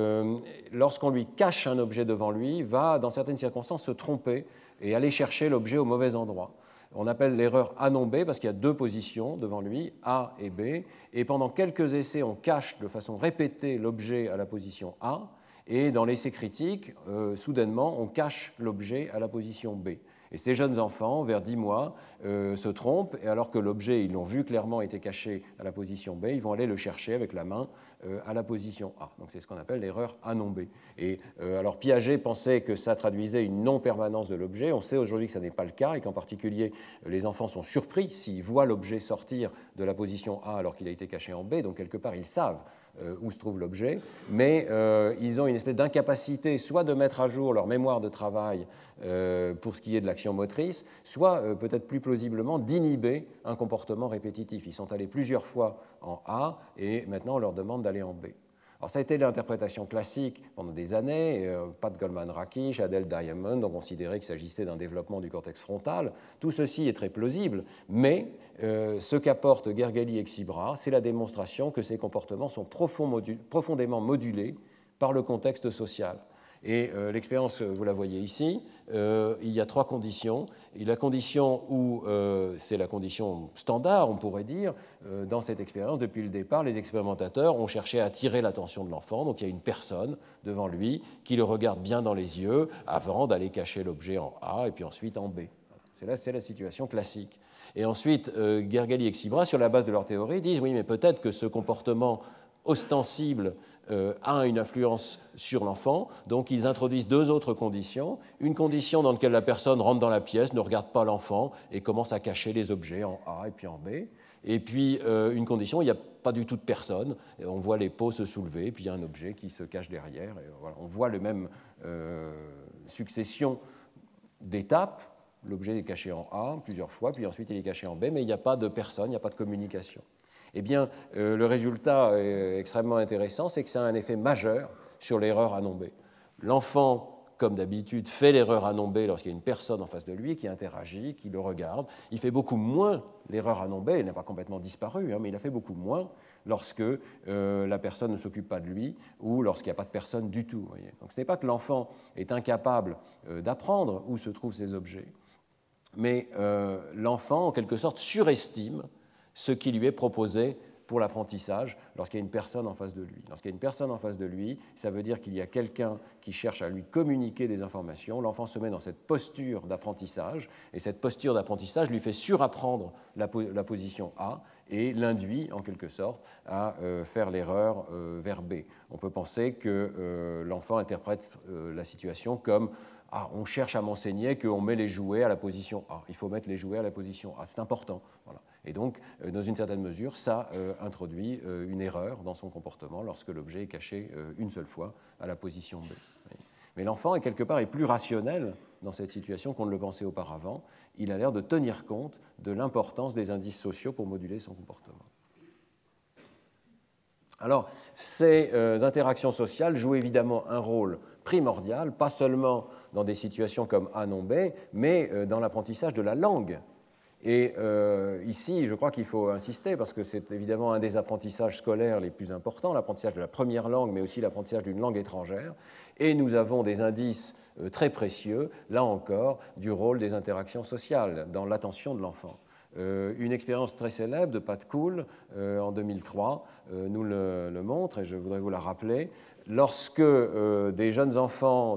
lorsqu'on lui cache un objet devant lui, va dans certaines circonstances se tromper et aller chercher l'objet au mauvais endroit. On appelle l'erreur A non B parce qu'il y a deux positions devant lui, A et B, et pendant quelques essais, on cache de façon répétée l'objet à la position A, et dans l'essai critique, soudainement, on cache l'objet à la position B. Et ces jeunes enfants, vers 10 mois, se trompent, et alors que l'objet, ils l'ont vu clairement, était caché à la position B, ils vont aller le chercher avec la main à la position A. Donc c'est ce qu'on appelle l'erreur A non B. Et alors Piaget pensait que ça traduisait une non-permanence de l'objet. On sait aujourd'hui que ça n'est pas le cas, et qu'en particulier, les enfants sont surpris s'ils voient l'objet sortir de la position A alors qu'il a été caché en B. Donc quelque part, ils savent où se trouve l'objet, mais ils ont une espèce d'incapacité soit de mettre à jour leur mémoire de travail pour ce qui est de l'action motrice, soit peut-être plus plausiblement d'inhiber un comportement répétitif. Ils sont allés plusieurs fois en A et maintenant on leur demande d'aller en B. Alors ça a été l'interprétation classique pendant des années. Pat Goldman-Rakish, Adele Diamond ont considéré qu'il s'agissait d'un développement du cortex frontal. Tout ceci est très plausible, mais ce qu'apportent Gergely et Xibra, c'est la démonstration que ces comportements sont profondément modulés par le contexte social. Et l'expérience, vous la voyez ici, il y a trois conditions. Et la condition où c'est la condition standard, on pourrait dire, dans cette expérience, depuis le départ, les expérimentateurs ont cherché à attirer l'attention de l'enfant. Donc il y a une personne devant lui qui le regarde bien dans les yeux avant d'aller cacher l'objet en A et puis ensuite en B. C'est la situation classique. Et ensuite, Gergely et Xibra, sur la base de leur théorie, disent oui, mais peut-être que ce comportement ostensible a une influence sur l'enfant, donc ils introduisent deux autres conditions. Une condition dans laquelle la personne rentre dans la pièce, ne regarde pas l'enfant et commence à cacher les objets en A et puis en B. Et puis une condition où il n'y a pas du tout de personne, et on voit les peaux se soulever, et puis il y a un objet qui se cache derrière. Et voilà, on voit la même succession d'étapes. L'objet est caché en A plusieurs fois, puis ensuite il est caché en B, mais il n'y a pas de personne, il n'y a pas de communication. Eh bien, le résultat extrêmement intéressant, c'est que ça a un effet majeur sur l'erreur A non B. L'enfant, comme d'habitude, fait l'erreur A non B lorsqu'il y a une personne en face de lui qui interagit, qui le regarde. Il fait beaucoup moins l'erreur A non B, elle n'a pas complètement disparu, mais il a fait beaucoup moins lorsque la personne ne s'occupe pas de lui ou lorsqu'il n'y a pas de personne du tout. Voyez. Donc ce n'est pas que l'enfant est incapable d'apprendre où se trouvent ces objets, mais l'enfant, en quelque sorte, surestime ce qui lui est proposé pour l'apprentissage lorsqu'il y a une personne en face de lui. Lorsqu'il y a une personne en face de lui, ça veut dire qu'il y a quelqu'un qui cherche à lui communiquer des informations. L'enfant se met dans cette posture d'apprentissage, et cette posture d'apprentissage lui fait surapprendre la position A et l'induit, en quelque sorte, à faire l'erreur vers B. On peut penser que l'enfant interprète la situation comme « Ah, on cherche à m'enseigner qu'on met les jouets à la position A. Il faut mettre les jouets à la position A. C'est important. » Voilà. Et donc, dans une certaine mesure, ça introduit une erreur dans son comportement lorsque l'objet est caché une seule fois à la position B. Mais l'enfant, quelque part, est plus rationnel dans cette situation qu'on ne le pensait auparavant. Il a l'air de tenir compte de l'importance des indices sociaux pour moduler son comportement. Alors, ces interactions sociales jouent évidemment un rôle primordial, pas seulement dans des situations comme A non B, mais dans l'apprentissage de la langue. Et ici, je crois qu'il faut insister, parce que c'est évidemment un des apprentissages scolaires les plus importants, l'apprentissage de la première langue, mais aussi l'apprentissage d'une langue étrangère. Et nous avons des indices très précieux, là encore, du rôle des interactions sociales dans l'attention de l'enfant. Une expérience très célèbre de Pat Cool en 2003 nous le montre, et je voudrais vous la rappeler. Lorsque des jeunes enfants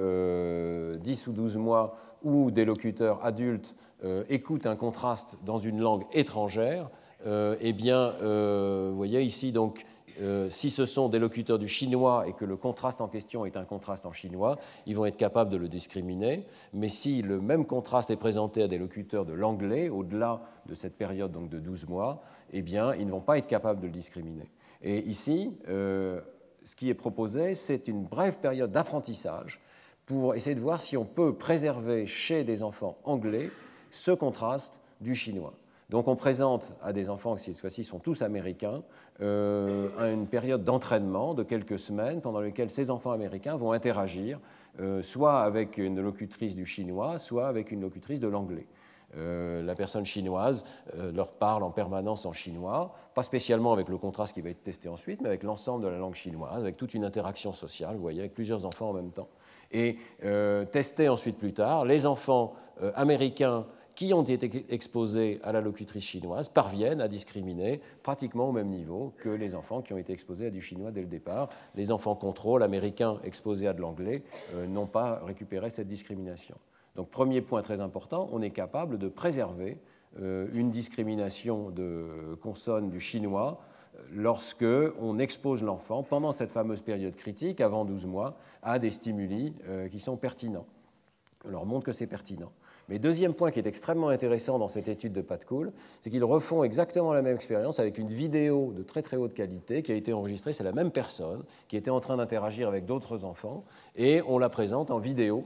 de 10 ou 12 mois ou des locuteurs adultes écoutent un contraste dans une langue étrangère, eh bien, vous voyez ici, donc, si ce sont des locuteurs du chinois et que le contraste en question est un contraste en chinois, ils vont être capables de le discriminer. Mais si le même contraste est présenté à des locuteurs de l'anglais, au-delà de cette période donc, de 12 mois, eh bien, ils ne vont pas être capables de le discriminer. Et ici, ce qui est proposé, c'est une brève période d'apprentissage pour essayer de voir si on peut préserver chez des enfants anglais ce contraste du chinois. Donc on présente à des enfants qui cette fois-ci sont tous américains une période d'entraînement de quelques semaines pendant laquelle ces enfants américains vont interagir soit avec une locutrice du chinois, soit avec une locutrice de l'anglais. La personne chinoise leur parle en permanence en chinois, pas spécialement avec le contraste qui va être testé ensuite, mais avec l'ensemble de la langue chinoise, avec toute une interaction sociale, vous voyez, avec plusieurs enfants en même temps. Et testé ensuite plus tard, les enfants américains qui ont été exposés à la locutrice chinoise parviennent à discriminer pratiquement au même niveau que les enfants qui ont été exposés à du chinois dès le départ. Les enfants contrôle américains exposés à de l'anglais n'ont pas récupéré cette discrimination. Donc, premier point très important, on est capable de préserver une discrimination de consonnes du chinois lorsque on expose l'enfant pendant cette fameuse période critique, avant 12 mois, à des stimuli qui sont pertinents. On leur montre que c'est pertinent. Mais deuxième point qui est extrêmement intéressant dans cette étude de Pat Cool, c'est qu'ils refont exactement la même expérience avec une vidéo de très très haute qualité qui a été enregistrée, c'est la même personne qui était en train d'interagir avec d'autres enfants, et on la présente en vidéo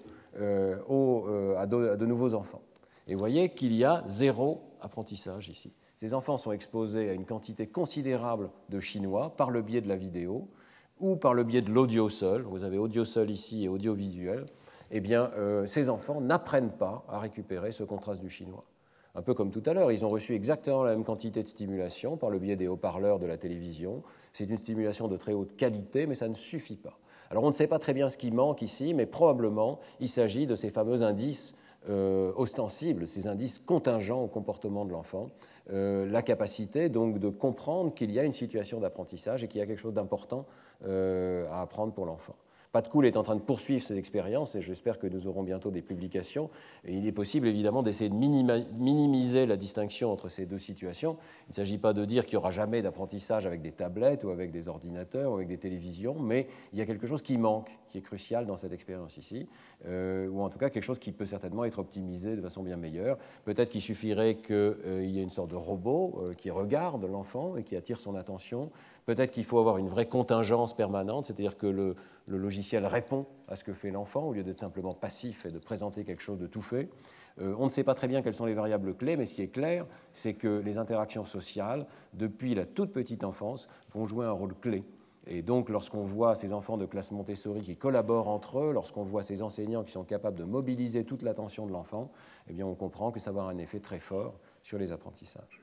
à de nouveaux enfants. Et vous voyez qu'il y a zéro apprentissage ici. Ces enfants sont exposés à une quantité considérable de chinois par le biais de la vidéo ou par le biais de l'audio seul. Vous avez audio seul ici et audiovisuel. Eh bien, ces enfants n'apprennent pas à récupérer ce contraste du chinois. Un peu comme tout à l'heure, ils ont reçu exactement la même quantité de stimulation par le biais des haut-parleurs de la télévision. C'est une stimulation de très haute qualité, mais ça ne suffit pas. Alors, on ne sait pas très bien ce qui manque ici, mais probablement, il s'agit de ces fameux indices ostensibles, ces indices contingents au comportement de l'enfant, la capacité donc de comprendre qu'il y a une situation d'apprentissage et qu'il y a quelque chose d'important à apprendre pour l'enfant. Pat Cool est en train de poursuivre ces expériences et j'espère que nous aurons bientôt des publications. Et il est possible évidemment d'essayer de minimiser la distinction entre ces deux situations. Il ne s'agit pas de dire qu'il n'y aura jamais d'apprentissage avec des tablettes ou avec des ordinateurs ou avec des télévisions, mais il y a quelque chose qui manque, qui est crucial dans cette expérience ici, ou en tout cas quelque chose qui peut certainement être optimisé de façon bien meilleure. Peut-être qu'il suffirait qu'il y ait une sorte de robot qui regarde l'enfant et qui attire son attention. Peut-être qu'il faut avoir une vraie contingence permanente, c'est-à-dire que le logiciel répond à ce que fait l'enfant au lieu d'être simplement passif et de présenter quelque chose de tout fait. On ne sait pas très bien quelles sont les variables clés, mais ce qui est clair, c'est que les interactions sociales, depuis la toute petite enfance, vont jouer un rôle clé. Et donc, lorsqu'on voit ces enfants de classe Montessori qui collaborent entre eux, lorsqu'on voit ces enseignants qui sont capables de mobiliser toute l'attention de l'enfant, eh bien, on comprend que ça va avoir un effet très fort sur les apprentissages.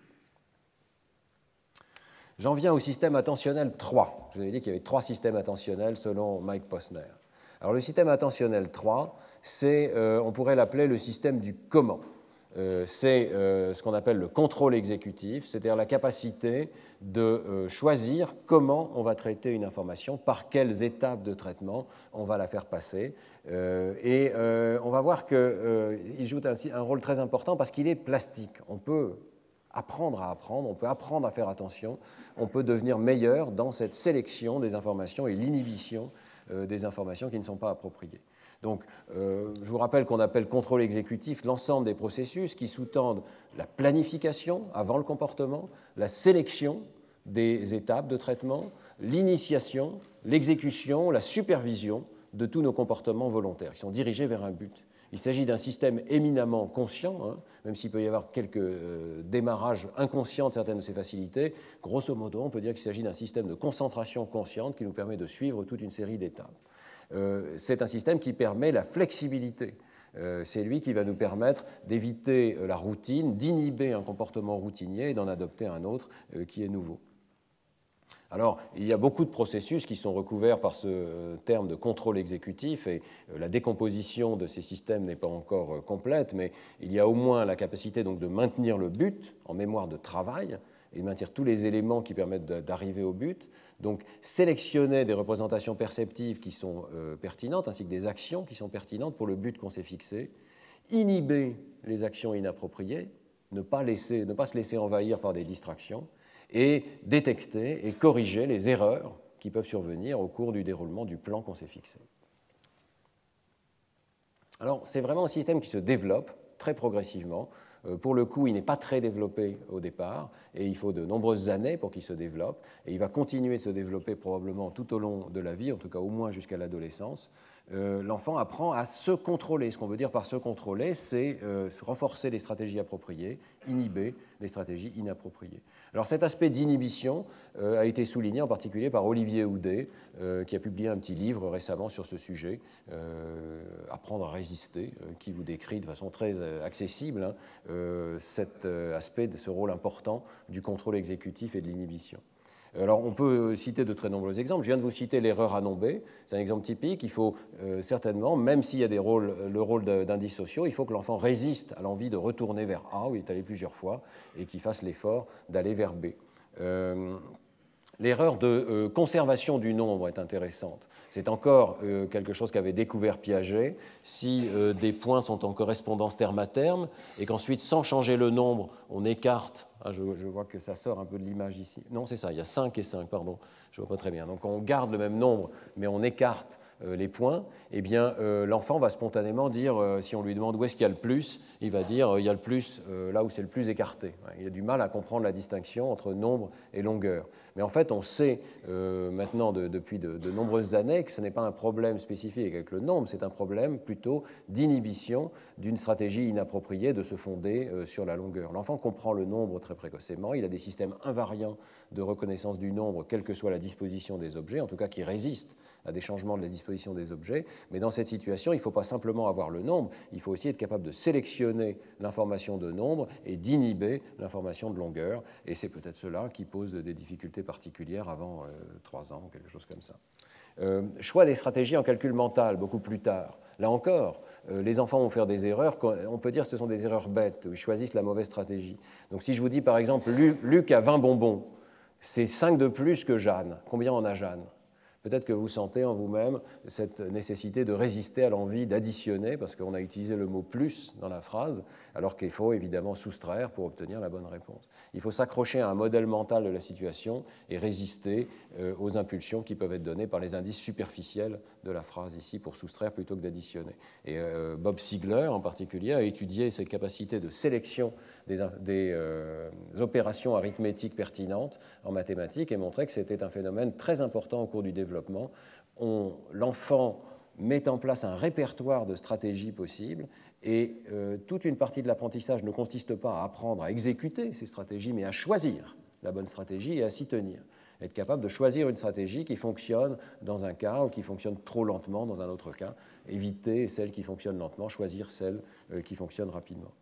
J'en viens au système attentionnel 3. Je vous avais dit qu'il y avait 3 systèmes attentionnels selon Mike Posner. Alors, le système attentionnel 3, on pourrait l'appeler le système du comment. C'est ce qu'on appelle le contrôle exécutif, c'est-à-dire la capacité de choisir comment on va traiter une information, par quelles étapes de traitement on va la faire passer. On va voir qu'il joue ainsi un rôle très important parce qu'il est plastique. On peut apprendre à apprendre, on peut apprendre à faire attention, on peut devenir meilleur dans cette sélection des informations et l'inhibition des informations qui ne sont pas appropriées. Donc, je vous rappelle qu'on appelle contrôle exécutif l'ensemble des processus qui sous-tendent la planification avant le comportement, la sélection des étapes de traitement, l'initiation, l'exécution, la supervision de tous nos comportements volontaires qui sont dirigés vers un but. Il s'agit d'un système éminemment conscient, même s'il peut y avoir quelques démarrages inconscients de certaines de ces facilités. Grosso modo, on peut dire qu'il s'agit d'un système de concentration consciente qui nous permet de suivre toute une série d'étapes. C'est un système qui permet la flexibilité. C'est lui qui va nous permettre d'éviter la routine, d'inhiber un comportement routinier et d'en adopter un autre qui est nouveau. Alors, il y a beaucoup de processus qui sont recouverts par ce terme de contrôle exécutif et la décomposition de ces systèmes n'est pas encore complète, mais il y a au moins la capacité donc de maintenir le but en mémoire de travail et de maintenir tous les éléments qui permettent d'arriver au but. Donc, sélectionner des représentations perceptives qui sont pertinentes ainsi que des actions qui sont pertinentes pour le but qu'on s'est fixé, inhiber les actions inappropriées, ne pas se laisser envahir par des distractions, et détecter et corriger les erreurs qui peuvent survenir au cours du déroulement du plan qu'on s'est fixé. Alors, c'est vraiment un système qui se développe très progressivement. Pour le coup, il n'est pas très développé au départ, et il faut de nombreuses années pour qu'il se développe, et il va continuer de se développer probablement tout au long de la vie, en tout cas au moins jusqu'à l'adolescence. L'enfant apprend à se contrôler. Ce qu'on veut dire par se contrôler, c'est renforcer les stratégies appropriées, inhiber les stratégies inappropriées. Alors cet aspect d'inhibition a été souligné en particulier par Olivier Houdet, qui a publié un petit livre récemment sur ce sujet, Apprendre à résister, qui vous décrit de façon très accessible cet aspect de ce rôle important du contrôle exécutif et de l'inhibition. Alors, on peut citer de très nombreux exemples. Je viens de vous citer l'erreur à nommer. C'est un exemple typique. Il faut certainement, même s'il y a le rôle d'indices sociaux, il faut que l'enfant résiste à l'envie de retourner vers A, où il est allé plusieurs fois, et qu'il fasse l'effort d'aller vers B. L'erreur de conservation du nombre est intéressante. C'est encore quelque chose qu'avait découvert Piaget. Si des points sont en correspondance terme à terme et qu'ensuite, sans changer le nombre, on écarte, je vois que ça sort un peu de l'image ici. Non, c'est ça, il y a 5 et 5, pardon, je ne vois pas très bien. Donc on garde le même nombre, mais on écarte les points, eh bien l'enfant va spontanément dire, si on lui demande où est-ce qu'il y a le plus, il va dire il y a le plus là où c'est le plus écarté. Il a du mal à comprendre la distinction entre nombre et longueur. Mais en fait, on sait maintenant depuis de nombreuses années que ce n'est pas un problème spécifique avec le nombre, c'est un problème plutôt d'inhibition d'une stratégie inappropriée de se fonder sur la longueur. L'enfant comprend le nombre très précocement, il a des systèmes invariants de reconnaissance du nombre, quelle que soit la disposition des objets, en tout cas qui résistent à des changements de la disposition des objets. Mais dans cette situation, il ne faut pas simplement avoir le nombre, il faut aussi être capable de sélectionner l'information de nombre et d'inhiber l'information de longueur. Et c'est peut-être cela qui pose des difficultés particulières avant 3 ans, quelque chose comme ça. Choix des stratégies en calcul mental, beaucoup plus tard. Là encore, les enfants vont faire des erreurs, on peut dire que ce sont des erreurs bêtes, où ils choisissent la mauvaise stratégie. Donc si je vous dis par exemple, Luc a 20 bonbons, c'est 5 de plus que Jeanne. Combien en a Jeanne ? Peut-être que vous sentez en vous-même cette nécessité de résister à l'envie d'additionner, parce qu'on a utilisé le mot « plus » dans la phrase, alors qu'il faut évidemment soustraire pour obtenir la bonne réponse. Il faut s'accrocher à un modèle mental de la situation et résister aux impulsions qui peuvent être données par les indices superficiels de la phrase ici pour soustraire plutôt que d'additionner. Et Bob Siegler, en particulier, a étudié ces capacités de sélection des opérations arithmétiques pertinentes en mathématiques et montré que c'était un phénomène très important au cours du développement. L'enfant met en place un répertoire de stratégies possibles et toute une partie de l'apprentissage ne consiste pas à apprendre à exécuter ces stratégies, mais à choisir la bonne stratégie et à s'y tenir. Être capable de choisir une stratégie qui fonctionne dans un cas ou qui fonctionne trop lentement dans un autre cas, éviter celle qui fonctionne lentement, choisir celle qui fonctionne rapidement.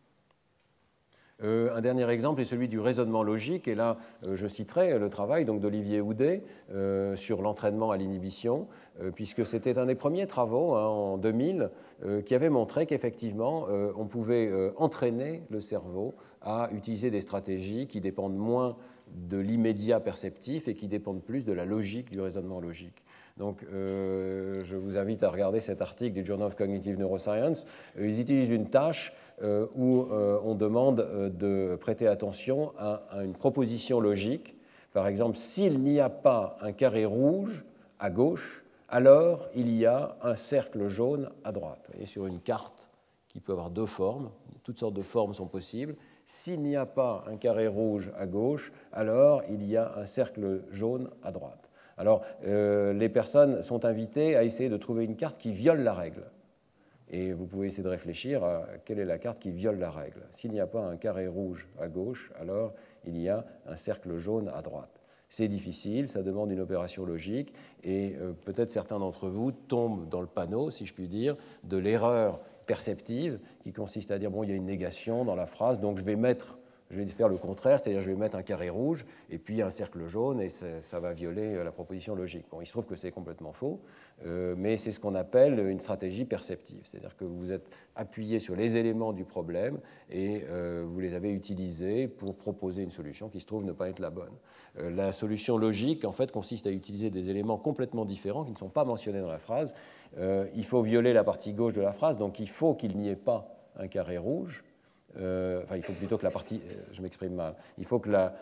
Un dernier exemple est celui du raisonnement logique, et là je citerai le travail d'Olivier Houdet sur l'entraînement à l'inhibition, puisque c'était un des premiers travaux en 2000 qui avait montré qu'effectivement on pouvait entraîner le cerveau à utiliser des stratégies qui dépendent moins de l'immédiat perceptif et qui dépendent plus de la logique, du raisonnement logique. Donc, je vous invite à regarder cet article du Journal of Cognitive Neuroscience. Ils utilisent une tâche où on demande de prêter attention à une proposition logique. Par exemple, s'il n'y a pas un carré rouge à gauche, alors il y a un cercle jaune à droite. Vous voyez, sur une carte qui peut avoir deux formes, toutes sortes de formes sont possibles. S'il n'y a pas un carré rouge à gauche, alors il y a un cercle jaune à droite. Alors, les personnes sont invitées à essayer de trouver une carte qui viole la règle. Et vous pouvez essayer de réfléchir à quelle est la carte qui viole la règle. S'il n'y a pas un carré rouge à gauche, alors il y a un cercle jaune à droite. C'est difficile, ça demande une opération logique, et peut-être certains d'entre vous tombent dans le panneau, si je puis dire, de l'erreur perceptive, qui consiste à dire, bon, il y a une négation dans la phrase, donc je vais faire le contraire, c'est-à-dire je vais mettre un carré rouge et puis un cercle jaune et ça va violer la proposition logique. Bon, il se trouve que c'est complètement faux, mais c'est ce qu'on appelle une stratégie perceptive, c'est-à-dire que vous êtes appuyé sur les éléments du problème et vous les avez utilisés pour proposer une solution qui se trouve ne pas être la bonne. La solution logique, en fait, consiste à utiliser des éléments complètement différents qui ne sont pas mentionnés dans la phrase. Il faut violer la partie gauche de la phrase, donc il faut qu'il n'y ait pas un carré rouge. Il faut plutôt que la partie, je m'exprime mal, il faut que la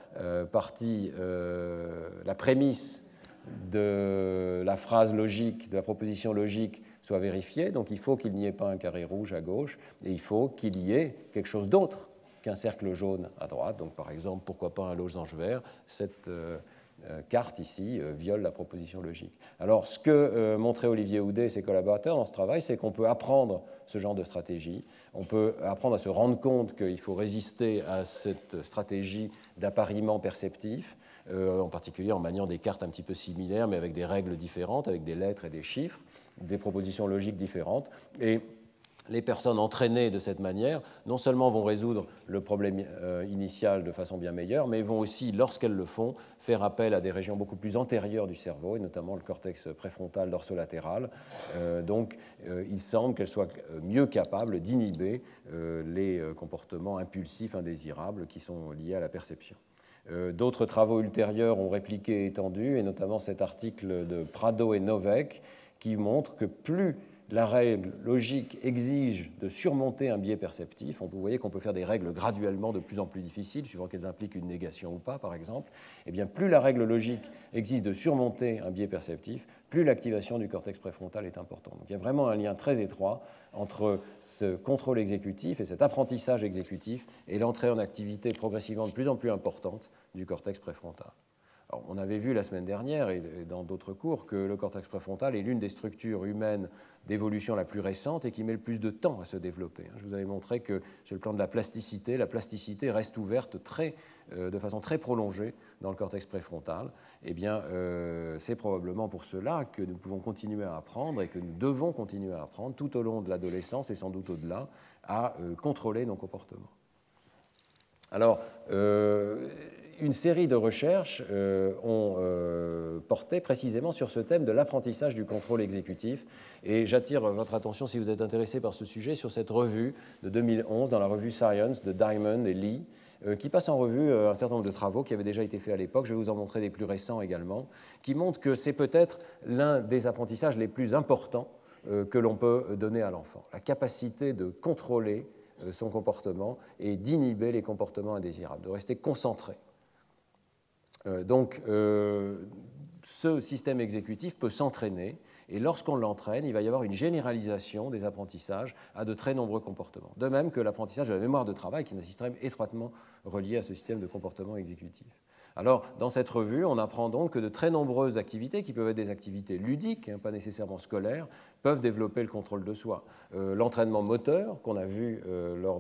prémisse de la phrase logique, de la proposition logique soit vérifiée, donc il faut qu'il n'y ait pas un carré rouge à gauche, et il faut qu'il y ait quelque chose d'autre qu'un cercle jaune à droite, donc par exemple, pourquoi pas un losange vert, cette carte ici viole la proposition logique. Alors, ce que montraient Olivier Houdet et ses collaborateurs dans ce travail, c'est qu'on peut apprendre ce genre de stratégie, on peut apprendre à se rendre compte qu'il faut résister à cette stratégie d'appariement perceptif, en particulier en maniant des cartes un petit peu similaires, mais avec des règles différentes, avec des lettres et des chiffres, des propositions logiques différentes. Et les personnes entraînées de cette manière, non seulement vont résoudre le problème initial de façon bien meilleure, mais vont aussi, lorsqu'elles le font, faire appel à des régions beaucoup plus antérieures du cerveau, et notamment le cortex préfrontal dorsolatéral. Donc, il semble qu'elles soient mieux capables d'inhiber les comportements impulsifs indésirables qui sont liés à la perception. D'autres travaux ultérieurs ont répliqué et étendu, et notamment cet article de Prado et Novek, qui montre que plus la règle logique exige de surmonter un biais perceptif. Vous voyez qu'on peut faire des règles graduellement de plus en plus difficiles, suivant qu'elles impliquent une négation ou pas, par exemple. Eh bien, plus la règle logique exige de surmonter un biais perceptif, plus l'activation du cortex préfrontal est importante. Donc, il y a vraiment un lien très étroit entre ce contrôle exécutif et cet apprentissage exécutif et l'entrée en activité progressivement de plus en plus importante du cortex préfrontal. Alors, on avait vu la semaine dernière et dans d'autres cours que le cortex préfrontal est l'une des structures humaines d'évolution la plus récente et qui met le plus de temps à se développer. Je vous avais montré que sur le plan de la plasticité reste ouverte de façon très prolongée dans le cortex préfrontal. Eh bien, c'est probablement pour cela que nous pouvons continuer à apprendre et que nous devons continuer à apprendre tout au long de l'adolescence et sans doute au-delà à contrôler nos comportements. Alors, une série de recherches ont porté précisément sur ce thème de l'apprentissage du contrôle exécutif. Et j'attire votre attention, si vous êtes intéressé par ce sujet, sur cette revue de 2011, dans la revue Science de Diamond et Lee, qui passe en revue un certain nombre de travaux qui avaient déjà été faits à l'époque. Je vais vous en montrer des plus récents également, qui montrent que c'est peut-être l'un des apprentissages les plus importants que l'on peut donner à l'enfant. La capacité de contrôler son comportement et d'inhiber les comportements indésirables, de rester concentré. Donc, ce système exécutif peut s'entraîner Et lorsqu'on l'entraîne, il va y avoir une généralisation des apprentissages à de très nombreux comportements. De même que l'apprentissage de la mémoire de travail, qui est un système étroitement relié à ce système de comportement exécutif. Alors, dans cette revue, on apprend donc que de très nombreuses activités, qui peuvent être des activités ludiques, pas nécessairement scolaires, peuvent développer le contrôle de soi. L'entraînement moteur, qu'on a vu lors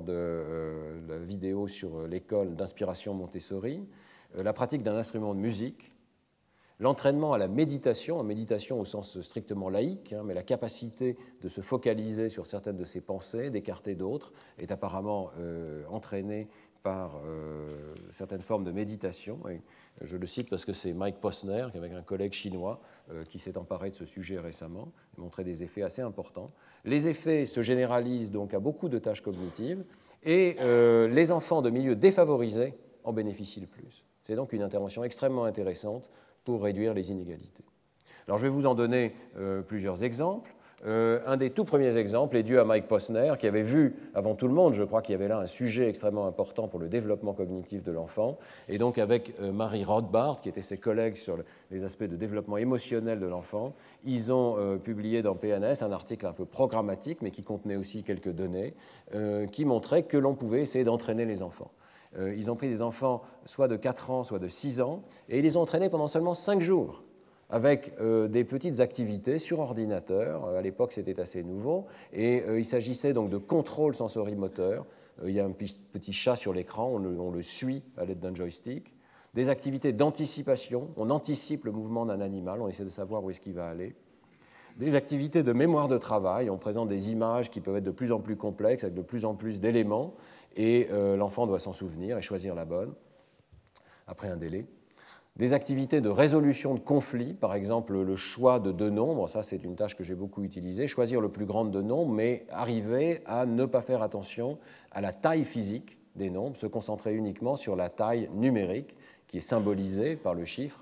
de la vidéo sur l'école d'inspiration Montessori, la pratique d'un instrument de musique, l'entraînement à la méditation, en méditation au sens strictement laïque, mais la capacité de se focaliser sur certaines de ses pensées, d'écarter d'autres, est apparemment entraînée par certaines formes de méditation. Et je le cite parce que c'est Mike Posner, avec un collègue chinois, qui s'est emparé de ce sujet récemment, et montré des effets assez importants. Les effets se généralisent donc à beaucoup de tâches cognitives, et les enfants de milieux défavorisés en bénéficient le plus. C'est donc une intervention extrêmement intéressante pour réduire les inégalités. Alors je vais vous en donner plusieurs exemples. Un des tout premiers exemples est dû à Mike Posner, qui avait vu avant tout le monde, je crois qu'il y avait là un sujet extrêmement important pour le développement cognitif de l'enfant, et donc avec Marie Rothbard, qui était ses collègues sur les aspects de développement émotionnel de l'enfant, ils ont publié dans PNAS un article un peu programmatique, mais qui contenait aussi quelques données, qui montrait que l'on pouvait essayer d'entraîner les enfants. Ils ont pris des enfants soit de 4 ans, soit de 6 ans, et ils les ont entraînés pendant seulement 5 jours, avec des petites activités sur ordinateur. À l'époque, c'était assez nouveau, et il s'agissait donc de contrôle sensorimoteur. Il y a un petit chat sur l'écran, on le suit à l'aide d'un joystick. Des activités d'anticipation, on anticipe le mouvement d'un animal, on essaie de savoir où est-ce qu'il va aller. Des activités de mémoire de travail, on présente des images qui peuvent être de plus en plus complexes, avec de plus en plus d'éléments, et l'enfant doit s'en souvenir et choisir la bonne, après un délai. Des activités de résolution de conflits, par exemple le choix de 2 nombres, ça c'est une tâche que j'ai beaucoup utilisée, choisir le plus grand de 2 nombres, mais arriver à ne pas faire attention à la taille physique des nombres, se concentrer uniquement sur la taille numérique, qui est symbolisée par le chiffre,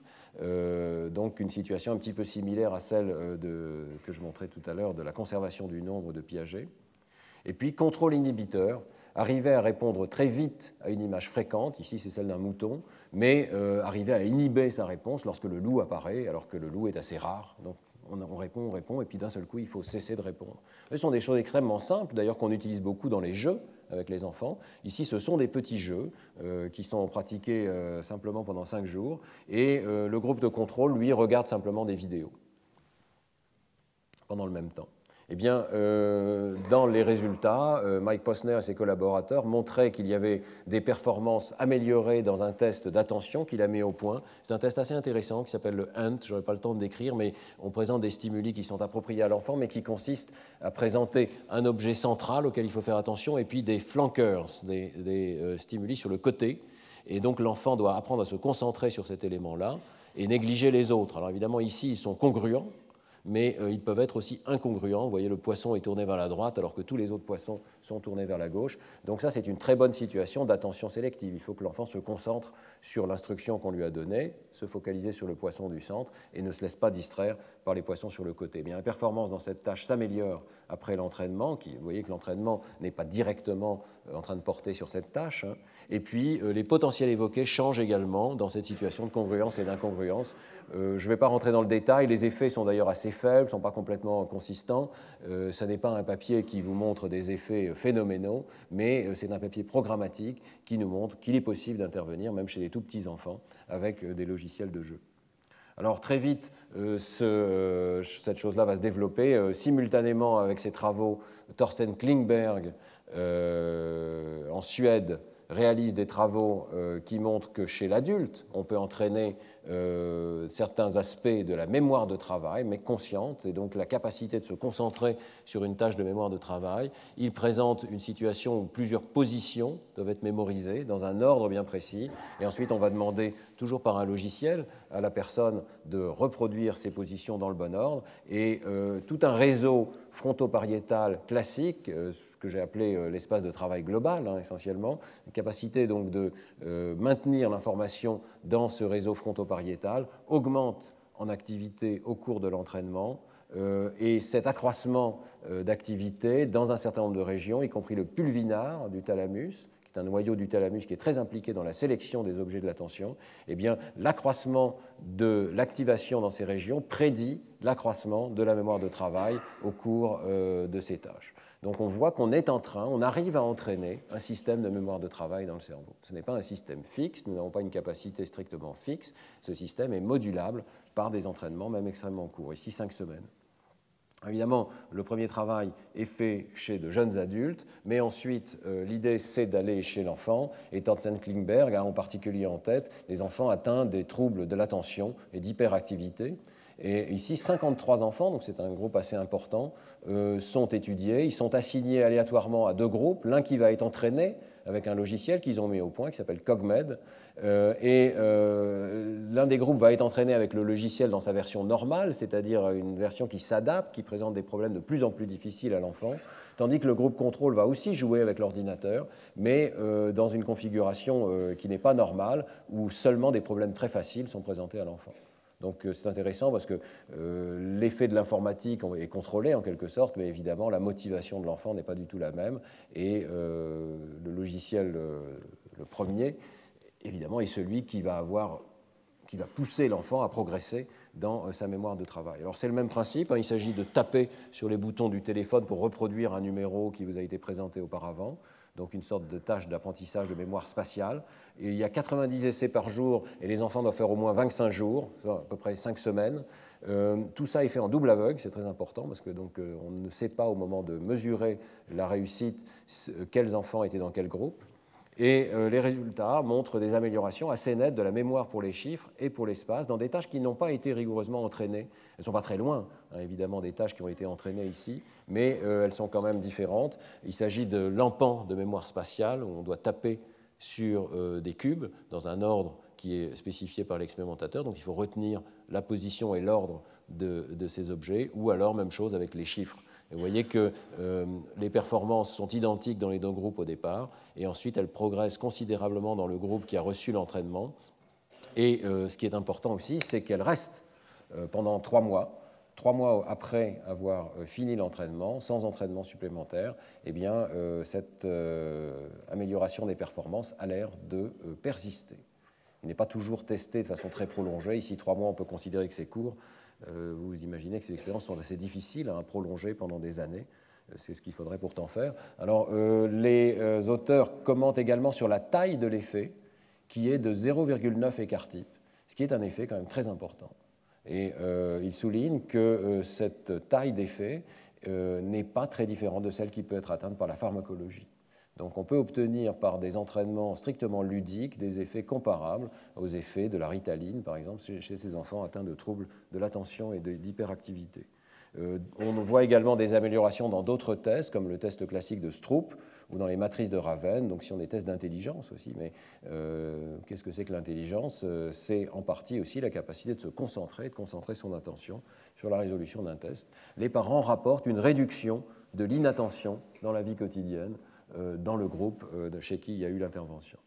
donc une situation un petit peu similaire à celle que je montrais tout à l'heure de la conservation du nombre de Piaget. Et puis contrôle inhibiteur, arriver à répondre très vite à une image fréquente, ici c'est celle d'un mouton, mais arriver à inhiber sa réponse lorsque le loup apparaît, alors que le loup est assez rare. Donc on répond, et puis d'un seul coup, il faut cesser de répondre. Ce sont des choses extrêmement simples, d'ailleurs qu'on utilise beaucoup dans les jeux avec les enfants. Ici, ce sont des petits jeux qui sont pratiqués simplement pendant 5 jours, et le groupe de contrôle, lui, regarde simplement des vidéos pendant le même temps. Eh bien, dans les résultats, Mike Posner et ses collaborateurs montraient qu'il y avait des performances améliorées dans un test d'attention qu'il a mis au point. C'est un test assez intéressant qui s'appelle le HUNT, je n'aurai pas le temps de décrire, mais on présente des stimuli qui sont appropriés à l'enfant, mais qui consistent à présenter un objet central auquel il faut faire attention, et puis des flankers, des stimuli sur le côté. Et donc l'enfant doit apprendre à se concentrer sur cet élément-là et négliger les autres. Alors évidemment, ici, ils sont congruents, mais ils peuvent être aussi incongruents. Vous voyez, le poisson est tourné vers la droite alors que tous les autres poissons sont tournés vers la gauche. Donc ça, c'est une très bonne situation d'attention sélective. Il faut que l'enfant se concentre sur l'instruction qu'on lui a donnée, se focaliser sur le poisson du centre et ne se laisse pas distraire par les poissons sur le côté. Bien, la performance dans cette tâche s'améliore après l'entraînement. Vous voyez que l'entraînement n'est pas directement en train de porter sur cette tâche. Et puis, les potentiels évoqués changent également dans cette situation de congruence et d'incongruence. Je ne vais pas rentrer dans le détail. Les effets sont d'ailleurs assez faibles, ne sont pas complètement consistants. Ce n'est pas un papier qui vous montre des effets phénoménaux, mais c'est un papier programmatique qui nous montre qu'il est possible d'intervenir, même chez les tout petits enfants, avec des logiciels de jeu. Alors très vite, cette chose-là va se développer. Simultanément avec ces travaux, Thorsten Klingberg, en Suède, réalise des travaux qui montrent que chez l'adulte, on peut entraîner certains aspects de la mémoire de travail, mais consciente, et donc la capacité de se concentrer sur une tâche de mémoire de travail. Il présente une situation où plusieurs positions doivent être mémorisées dans un ordre bien précis, et ensuite on va demander, toujours par un logiciel, à la personne de reproduire ces positions dans le bon ordre, et tout un réseau fronto-pariétal classique, que j'ai appelé l'espace de travail global, essentiellement, une capacité donc de maintenir l'information dans ce réseau fronto-pariétal, augmente en activité au cours de l'entraînement, et cet accroissement d'activité dans un certain nombre de régions, y compris le pulvinar du thalamus, qui c'est un noyau du thalamus qui est très impliqué dans la sélection des objets de l'attention, eh bien, l'accroissement de l'activation dans ces régions prédit l'accroissement de la mémoire de travail au cours de ces tâches. Donc on voit qu'on est en train, on arrive à entraîner un système de mémoire de travail dans le cerveau. Ce n'est pas un système fixe, nous n'avons pas une capacité strictement fixe, ce système est modulable par des entraînements, même extrêmement courts, ici 5 semaines. Évidemment, le premier travail est fait chez de jeunes adultes, mais ensuite, l'idée, c'est d'aller chez l'enfant, et Thorsten Klingberg a en particulier en tête les enfants atteints des troubles de l'attention et d'hyperactivité. Et ici, 53 enfants, donc c'est un groupe assez important, sont étudiés. Ils sont assignés aléatoirement à 2 groupes, l'un qui va être entraîné avec un logiciel qu'ils ont mis au point, qui s'appelle CogMed, l'un des groupes va être entraîné avec le logiciel dans sa version normale, c'est-à-dire une version qui s'adapte, qui présente des problèmes de plus en plus difficiles à l'enfant, tandis que le groupe contrôle va aussi jouer avec l'ordinateur, mais dans une configuration qui n'est pas normale, où seulement des problèmes très faciles sont présentés à l'enfant. Donc c'est intéressant parce que l'effet de l'informatique est contrôlé en quelque sorte, mais évidemment la motivation de l'enfant n'est pas du tout la même. Et le logiciel, le premier, évidemment, est celui qui va pousser l'enfant à progresser dans sa mémoire de travail. Alors c'est le même principe, hein, il s'agit de taper sur les boutons du téléphone pour reproduire un numéro qui vous a été présenté auparavant. Donc une sorte de tâche d'apprentissage de mémoire spatiale. Et il y a 90 essais par jour et les enfants doivent faire au moins 25 jours, à peu près 5 semaines. Tout ça est fait en double aveugle, c'est très important parce que donc, on ne sait pas au moment de mesurer la réussite quels enfants étaient dans quel groupe. Et les résultats montrent des améliorations assez nettes de la mémoire pour les chiffres et pour l'espace dans des tâches qui n'ont pas été rigoureusement entraînées. Elles ne sont pas très loin, hein, évidemment, des tâches qui ont été entraînées ici, mais elles sont quand même différentes. Il s'agit de l'empan de mémoire spatiale, où on doit taper sur des cubes dans un ordre qui est spécifié par l'expérimentateur, donc il faut retenir la position et l'ordre de ces objets, ou alors même chose avec les chiffres. Et vous voyez que les performances sont identiques dans les 2 groupes au départ, et ensuite elles progressent considérablement dans le groupe qui a reçu l'entraînement. Et ce qui est important aussi, c'est qu'elles restent pendant 3 mois. 3 mois après avoir fini l'entraînement, sans entraînement supplémentaire, eh bien, cette amélioration des performances a l'air de persister. Il n'est pas toujours testé de façon très prolongée. Ici, 3 mois, on peut considérer que c'est court. Vous imaginez que ces expériences sont assez difficiles à prolonger pendant des années. C'est ce qu'il faudrait pourtant faire. Alors, les auteurs commentent également sur la taille de l'effet, qui est de 0,9 écart-type, ce qui est un effet quand même très important. Et ils soulignent que cette taille d'effet n'est pas très différente de celle qui peut être atteinte par la pharmacologie. Donc on peut obtenir par des entraînements strictement ludiques des effets comparables aux effets de la ritaline, par exemple, chez ces enfants atteints de troubles de l'attention et d'hyperactivité. On voit également des améliorations dans d'autres tests, comme le test classique de Stroop ou dans les matrices de Raven, donc ce sont des tests d'intelligence aussi. Mais qu'est-ce que c'est que l'intelligence? C'est en partie aussi la capacité de se concentrer, de concentrer son attention sur la résolution d'un test. Les parents rapportent une réduction de l'inattention dans la vie quotidienne dans le groupe chez qui il y a eu l'intervention.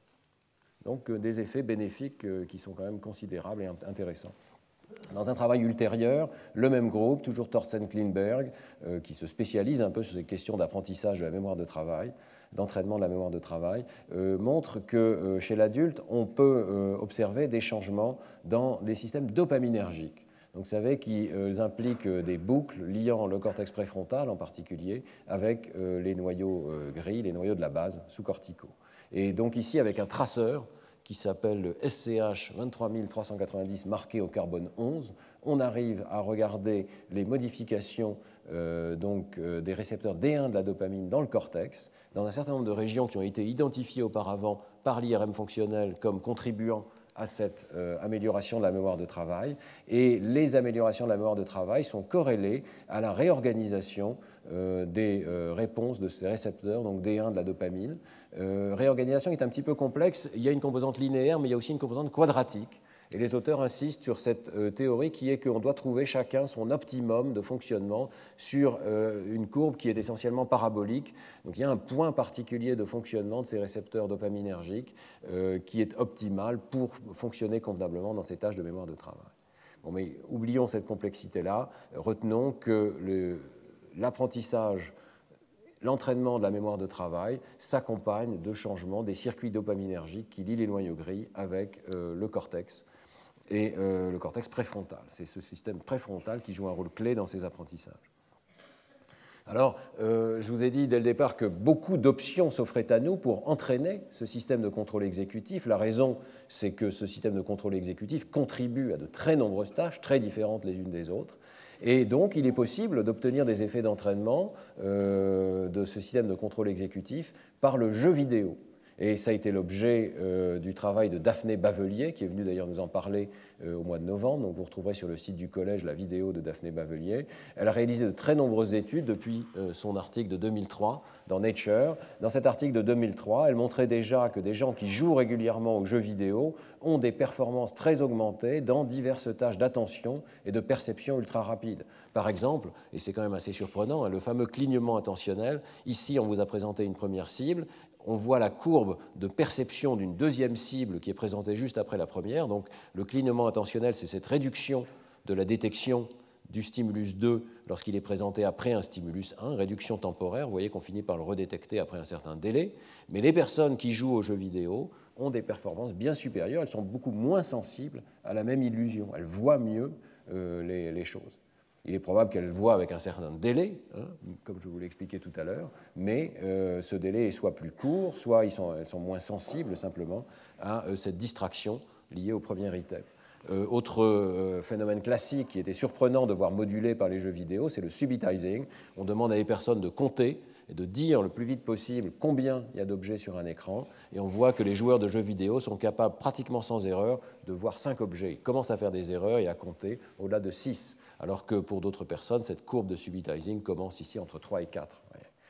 Donc des effets bénéfiques qui sont quand même considérables et intéressants. Dans un travail ultérieur, le même groupe, toujours Thorsten Klingberg, qui se spécialise un peu sur ces questions d'apprentissage de la mémoire de travail, d'entraînement de la mémoire de travail, montre que chez l'adulte, on peut observer des changements dans les systèmes dopaminergiques. Donc, vous savez qu'ils impliquent des boucles liant le cortex préfrontal en particulier avec les noyaux gris, les noyaux de la base sous-corticaux. Et donc ici, avec un traceur qui s'appelle le SCH 23390 marqué au carbone 11, on arrive à regarder les modifications des récepteurs D1 de la dopamine dans le cortex, dans un certain nombre de régions qui ont été identifiées auparavant par l'IRM fonctionnel comme contribuant à cette amélioration de la mémoire de travail. Et les améliorations de la mémoire de travail sont corrélées à la réorganisation des réponses de ces récepteurs, donc D1 de la dopamine. Réorganisation est un petit peu complexe. Il y a une composante linéaire, mais il y a aussi une composante quadratique. Et les auteurs insistent sur cette théorie qui est qu'on doit trouver chacun son optimum de fonctionnement sur une courbe qui est essentiellement parabolique. Donc il y a un point particulier de fonctionnement de ces récepteurs dopaminergiques qui est optimal pour fonctionner convenablement dans ces tâches de mémoire de travail. Bon, mais oublions cette complexité-là. Retenons que l'apprentissage l'entraînement de la mémoire de travail s'accompagne de changements des circuits dopaminergiques qui lient les noyaux gris avec le cortex et le cortex préfrontal. C'est ce système préfrontal qui joue un rôle clé dans ces apprentissages. Alors, je vous ai dit dès le départ que beaucoup d'options s'offraient à nous pour entraîner ce système de contrôle exécutif. La raison, c'est que ce système de contrôle exécutif contribue à de très nombreuses tâches, très différentes les unes des autres. Et donc, il est possible d'obtenir des effets d'entraînement de ce système de contrôle exécutif par le jeu vidéo. Et ça a été l'objet du travail de Daphné Bavelier, qui est venue d'ailleurs nous en parler au mois de novembre. Donc vous retrouverez sur le site du collège la vidéo de Daphné Bavelier. Elle a réalisé de très nombreuses études depuis son article de 2003 dans Nature. Dans cet article de 2003, elle montrait déjà que des gens qui jouent régulièrement aux jeux vidéo ont des performances très augmentées dans diverses tâches d'attention et de perception ultra rapide. Par exemple, et c'est quand même assez surprenant, le fameux clignement attentionnel. Ici, on vous a présenté une première cible. On voit la courbe de perception d'une deuxième cible qui est présentée juste après la première. Donc, le clignement attentionnel, c'est cette réduction de la détection du stimulus 2 lorsqu'il est présenté après un stimulus 1, réduction temporaire. Vous voyez qu'on finit par le redétecter après un certain délai. Mais les personnes qui jouent aux jeux vidéo ont des performances bien supérieures. Elles sont beaucoup moins sensibles à la même illusion. Elles voient mieux les choses. Il est probable qu'elles voient avec un certain délai, comme je vous l'ai expliqué tout à l'heure, mais ce délai est soit plus court, soit elles sont moins sensibles simplement à cette distraction liée au premier item. Autre phénomène classique qui était surprenant de voir modulé par les jeux vidéo, c'est le subitizing. On demande à des personnes de compter et de dire le plus vite possible combien il y a d'objets sur un écran, et on voit que les joueurs de jeux vidéo sont capables pratiquement sans erreur de voir 5 objets. Ils commencent à faire des erreurs et à compter au-delà de 6, alors que pour d'autres personnes, cette courbe de subitizing commence ici entre 3 et 4.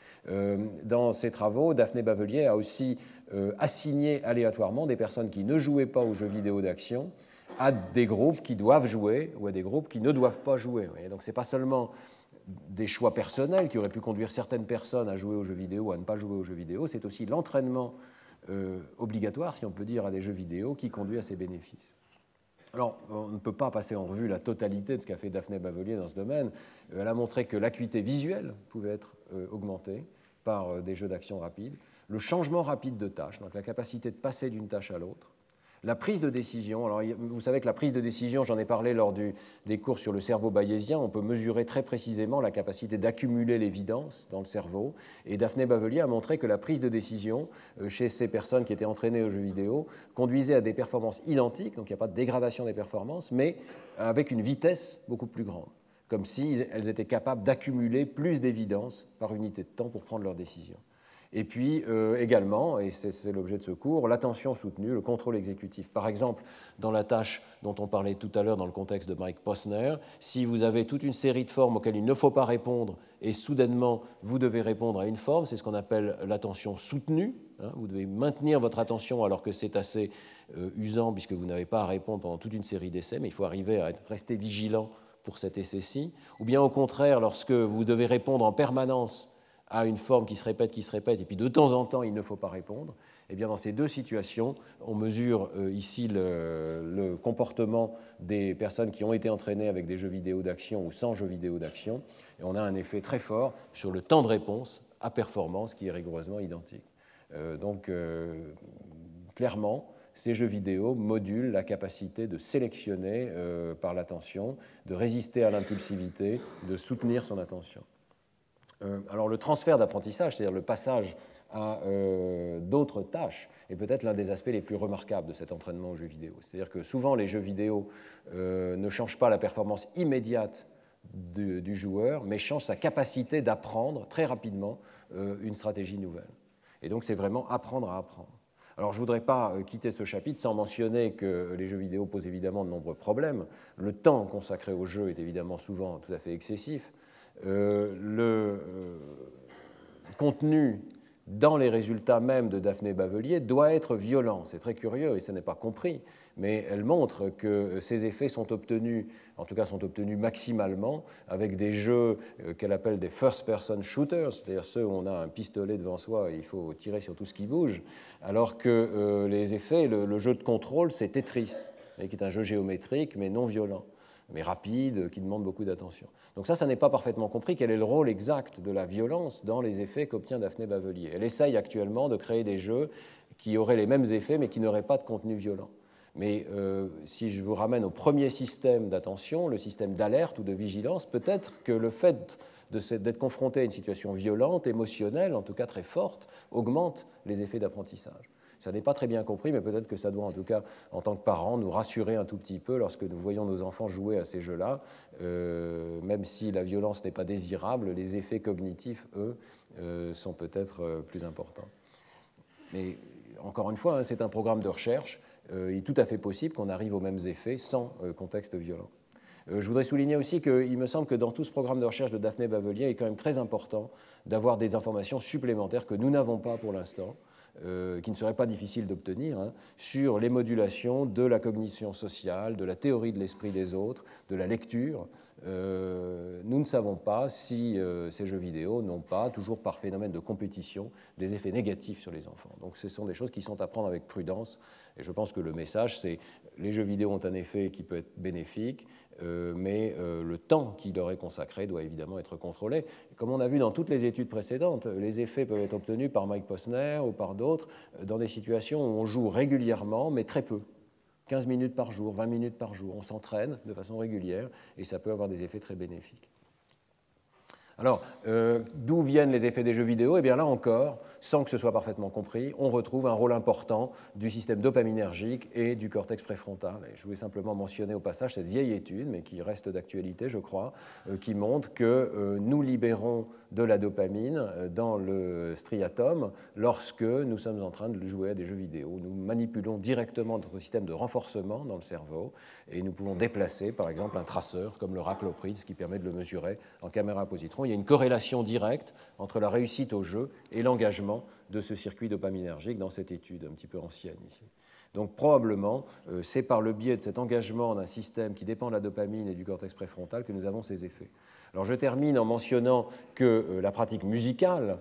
Dans ses travaux, Daphné Bavelier a aussi assigné aléatoirement des personnes qui ne jouaient pas aux jeux vidéo d'action à des groupes qui doivent jouer ou à des groupes qui ne doivent pas jouer. Donc ce n'est pas seulement des choix personnels qui auraient pu conduire certaines personnes à jouer aux jeux vidéo ou à ne pas jouer aux jeux vidéo, c'est aussi l'entraînement obligatoire, si on peut dire, à des jeux vidéo qui conduit à ces bénéfices. Alors, on ne peut pas passer en revue la totalité de ce qu'a fait Daphné Bavelier dans ce domaine. Elle a montré que l'acuité visuelle pouvait être augmentée par des jeux d'action rapides, le changement rapide de tâche, donc la capacité de passer d'une tâche à l'autre, la prise de décision. Alors, vous savez que la prise de décision, j'en ai parlé lors des cours sur le cerveau bayésien, on peut mesurer très précisément la capacité d'accumuler l'évidence dans le cerveau. Et Daphné Bavelier a montré que la prise de décision chez ces personnes qui étaient entraînées aux jeux vidéo conduisait à des performances identiques, donc il n'y a pas de dégradation des performances, mais avec une vitesse beaucoup plus grande, comme si elles étaient capables d'accumuler plus d'évidence par unité de temps pour prendre leurs décisions. Et puis également, et c'est l'objet de ce cours, l'attention soutenue, le contrôle exécutif. Par exemple, dans la tâche dont on parlait tout à l'heure dans le contexte de Mike Posner, si vous avez toute une série de formes auxquelles il ne faut pas répondre et soudainement vous devez répondre à une forme, c'est ce qu'on appelle l'attention soutenue. Vous devez maintenir votre attention alors que c'est assez usant puisque vous n'avez pas à répondre pendant toute une série d'essais, mais il faut arriver à rester vigilant pour cet essai-ci. Ou bien au contraire, lorsque vous devez répondre en permanence à une forme qui se répète, et puis de temps en temps, il ne faut pas répondre, eh bien, dans ces deux situations, on mesure ici le comportement des personnes qui ont été entraînées avec des jeux vidéo d'action ou sans jeux vidéo d'action, et on a un effet très fort sur le temps de réponse à performance qui est rigoureusement identique. Donc, clairement, ces jeux vidéo modulent la capacité de sélectionner par l'attention, de résister à l'impulsivité, de soutenir son attention. Alors le transfert d'apprentissage, c'est-à-dire le passage à d'autres tâches, est peut-être l'un des aspects les plus remarquables de cet entraînement aux jeux vidéo. C'est-à-dire que souvent les jeux vidéo ne changent pas la performance immédiate du joueur, mais changent sa capacité d'apprendre très rapidement une stratégie nouvelle. Et donc c'est vraiment apprendre à apprendre. Alors je ne voudrais pas quitter ce chapitre sans mentionner que les jeux vidéo posent évidemment de nombreux problèmes. Le temps consacré au jeu est évidemment souvent tout à fait excessif. Le contenu dans les résultats même de Daphné Bavelier doit être violent. C'est très curieux et ce n'est pas compris, mais elle montre que ces effets sont obtenus, en tout cas sont obtenus maximalement, avec des jeux qu'elle appelle des first-person shooters, c'est-à-dire ceux où on a un pistolet devant soi et il faut tirer sur tout ce qui bouge, alors que les effets, le jeu de contrôle, c'est Tetris, qui est un jeu géométrique mais non violent. mais rapides, qui demandent beaucoup d'attention. Donc ça n'est pas parfaitement compris. Quel est le rôle exact de la violence dans les effets qu'obtient Daphné Bavelier? Elle essaye actuellement de créer des jeux qui auraient les mêmes effets, mais qui n'auraient pas de contenu violent. Mais si je vous ramène au premier système d'attention, le système d'alerte ou de vigilance, peut-être que le fait d'être confronté à une situation violente, émotionnelle, en tout cas très forte, augmente les effets d'apprentissage. Ça n'est pas très bien compris, mais peut-être que ça doit, en tout cas, en tant que parents, nous rassurer un tout petit peu lorsque nous voyons nos enfants jouer à ces jeux-là. Même si la violence n'est pas désirable, les effets cognitifs, eux, sont peut-être plus importants. Mais encore une fois, c'est un programme de recherche. Il est tout à fait possible qu'on arrive aux mêmes effets sans contexte violent. Je voudrais souligner aussi qu'il me semble que dans tout ce programme de recherche de Daphné Bavelier, il est quand même très important d'avoir des informations supplémentaires que nous n'avons pas pour l'instant, qui ne seraient pas difficiles d'obtenir, sur les modulations de la cognition sociale, de la théorie de l'esprit des autres, de la lecture. Nous ne savons pas si ces jeux vidéo n'ont pas, toujours par phénomène de compétition, des effets négatifs sur les enfants. Donc ce sont des choses qui sont à prendre avec prudence. Et je pense que le message, c'est que les jeux vidéo ont un effet qui peut être bénéfique, mais le temps qui leur est consacré doit évidemment être contrôlé. Comme on a vu dans toutes les études précédentes, les effets peuvent être obtenus par Mike Posner ou par d'autres dans des situations où on joue régulièrement, mais très peu. 15 minutes par jour, 20 minutes par jour. On s'entraîne de façon régulière et ça peut avoir des effets très bénéfiques. Alors, d'où viennent les effets des jeux vidéo? Eh bien là encore, sans que ce soit parfaitement compris, on retrouve un rôle important du système dopaminergique et du cortex préfrontal. Et je voulais simplement mentionner au passage cette vieille étude, mais qui reste d'actualité, je crois, qui montre que nous libérons de la dopamine dans le striatum lorsque nous sommes en train de jouer à des jeux vidéo. Nous manipulons directement notre système de renforcement dans le cerveau et nous pouvons déplacer, par exemple, un traceur comme le raclopride, ce qui permet de le mesurer en caméra positron. Il y a une corrélation directe entre la réussite au jeu et l'engagement de ce circuit dopaminergique dans cette étude un petit peu ancienne ici. Donc probablement, c'est par le biais de cet engagement d'un système qui dépend de la dopamine et du cortex préfrontal que nous avons ces effets. Alors je termine en mentionnant que la pratique musicale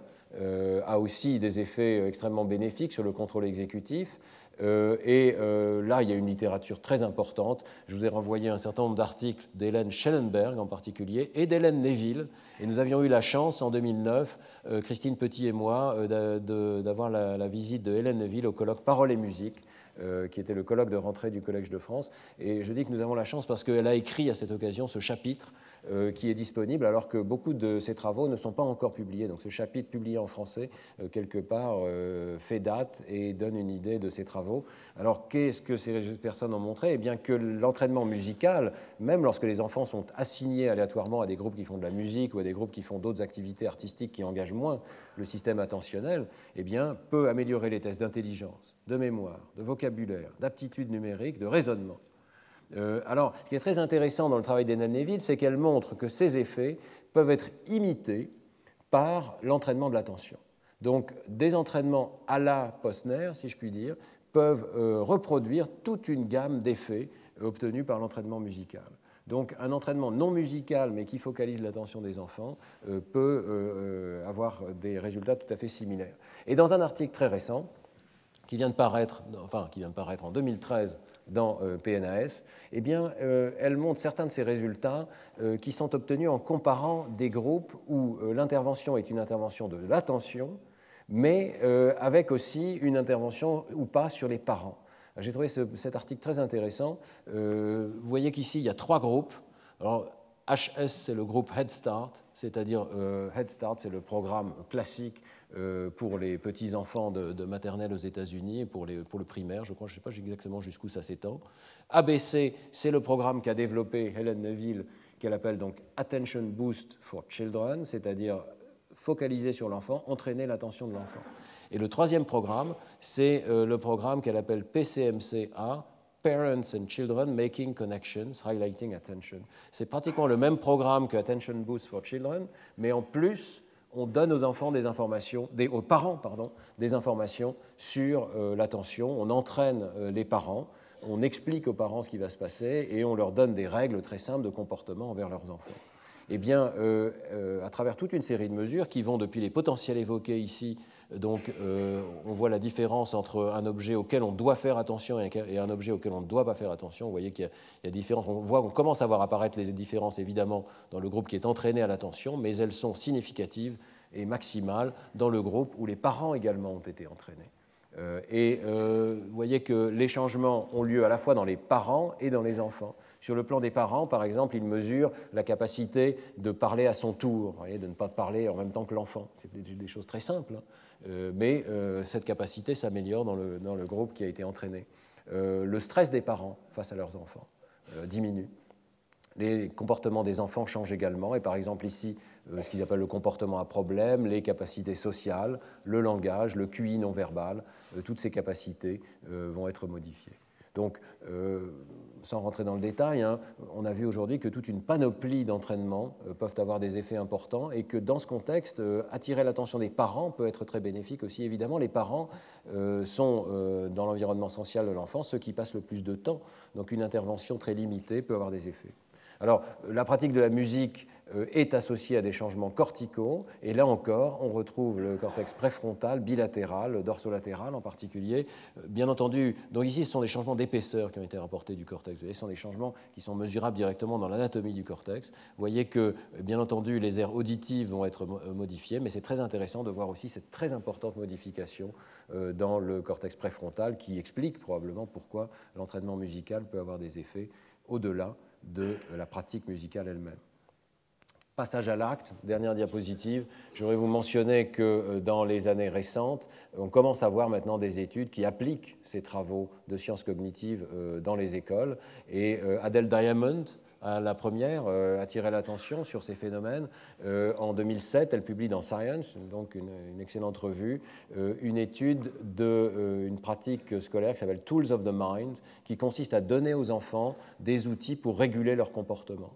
a aussi des effets extrêmement bénéfiques sur le contrôle exécutif. Là, il y a une littérature très importante. Je vous ai renvoyé un certain nombre d'articles d'Hélène Schellenberg en particulier et d'Hélène Neville. Et nous avions eu la chance en 2009, Christine Petit et moi, d'avoir la visite de Hélène Neville au colloque Parole et musique, qui était le colloque de rentrée du Collège de France. Et je dis que nous avons la chance parce qu'elle a écrit à cette occasion ce chapitre qui est disponible alors que beaucoup de ses travaux ne sont pas encore publiés. Donc ce chapitre publié en français, quelque part, fait date et donne une idée de ses travaux. Alors qu'est-ce que ces personnes ont montré? Eh bien que l'entraînement musical, même lorsque les enfants sont assignés aléatoirement à des groupes qui font de la musique ou à des groupes qui font d'autres activités artistiques qui engagent moins le système attentionnel, eh bien, peut améliorer les tests d'intelligence, de mémoire, de vocabulaire, d'aptitude numérique, de raisonnement. Alors, ce qui est très intéressant dans le travail d'Hélène Neville, c'est qu'elle montre que ces effets peuvent être imités par l'entraînement de l'attention. Donc, des entraînements à la Posner, si je puis dire, peuvent reproduire toute une gamme d'effets obtenus par l'entraînement musical. Donc, un entraînement non musical, mais qui focalise l'attention des enfants, peut avoir des résultats tout à fait similaires. Et dans un article très récent, qui vient de paraître en 2013 dans PNAS, eh bien, elle montre certains de ces résultats qui sont obtenus en comparant des groupes où l'intervention est une intervention de l'attention, mais avec aussi une intervention ou pas sur les parents. J'ai trouvé cet article très intéressant. Vous voyez qu'ici, il y a 3 groupes. Alors, HS, c'est le groupe Head Start, c'est-à-dire Head Start, c'est le programme classique pour les petits-enfants de maternelle aux États-Unis et pour le primaire, je crois, je ne sais pas exactement jusqu'où ça s'étend. ABC, c'est le programme qu'a développé Hélène Neville, qu'elle appelle donc Attention Boost for Children, c'est-à-dire focaliser sur l'enfant, entraîner l'attention de l'enfant. Et le 3e programme, c'est le programme qu'elle appelle PCMCA, Parents and Children Making Connections, Highlighting Attention. C'est pratiquement le même programme que Attention Boost for Children, mais en plus, on donne aux enfants des informations, aux parents, des informations sur l'attention. On entraîne les parents, on explique aux parents ce qui va se passer et on leur donne des règles très simples de comportement envers leurs enfants. eh bien, à travers toute une série de mesures qui vont depuis les potentiels évoqués ici. Donc, on voit la différence entre un objet auquel on doit faire attention et un objet auquel on ne doit pas faire attention. Vous voyez qu'il y a des différences. On commence à voir apparaître les différences, évidemment, dans le groupe qui est entraîné à l'attention, mais elles sont significatives et maximales dans le groupe où les parents également ont été entraînés. Vous voyez que les changements ont lieu à la fois dans les parents et dans les enfants. Sur le plan des parents, par exemple, ils mesurent la capacité de parler à son tour, vous voyez, de ne pas parler en même temps que l'enfant. C'est des choses très simples, hein. Mais cette capacité s'améliore dans le groupe qui a été entraîné. Le stress des parents face à leurs enfants diminue. Les comportements des enfants changent également, et par exemple ici, ce qu'ils appellent le comportement à problème, les capacités sociales, le langage, le QI non verbal, toutes ces capacités vont être modifiées. Donc, sans rentrer dans le détail, hein, on a vu aujourd'hui que toute une panoplie d'entraînements peuvent avoir des effets importants et que dans ce contexte, attirer l'attention des parents peut être très bénéfique aussi. Évidemment, les parents sont, dans l'environnement social de l'enfant, ceux qui passent le plus de temps. Donc, une intervention très limitée peut avoir des effets. Alors, la pratique de la musique est associée à des changements corticaux, et là encore, on retrouve le cortex préfrontal, bilatéral, dorsolatéral en particulier. Bien entendu, donc ici, ce sont des changements d'épaisseur qui ont été rapportés du cortex. Ce sont des changements qui sont mesurables directement dans l'anatomie du cortex. Vous voyez que, bien entendu, les aires auditives vont être modifiées, mais c'est très intéressant de voir aussi cette très importante modification dans le cortex préfrontal qui explique probablement pourquoi l'entraînement musical peut avoir des effets au-delà de la pratique musicale elle-même. Passage à l'acte, dernière diapositive. Je voudrais vous mentionner que dans les années récentes, on commence à voir maintenant des études qui appliquent ces travaux de sciences cognitives dans les écoles. Et Adele Diamond, la première, attirait l'attention sur ces phénomènes. En 2007, elle publie dans Science, donc une excellente revue, une étude d'une pratique scolaire qui s'appelle Tools of the Mind, qui consiste à donner aux enfants des outils pour réguler leur comportement.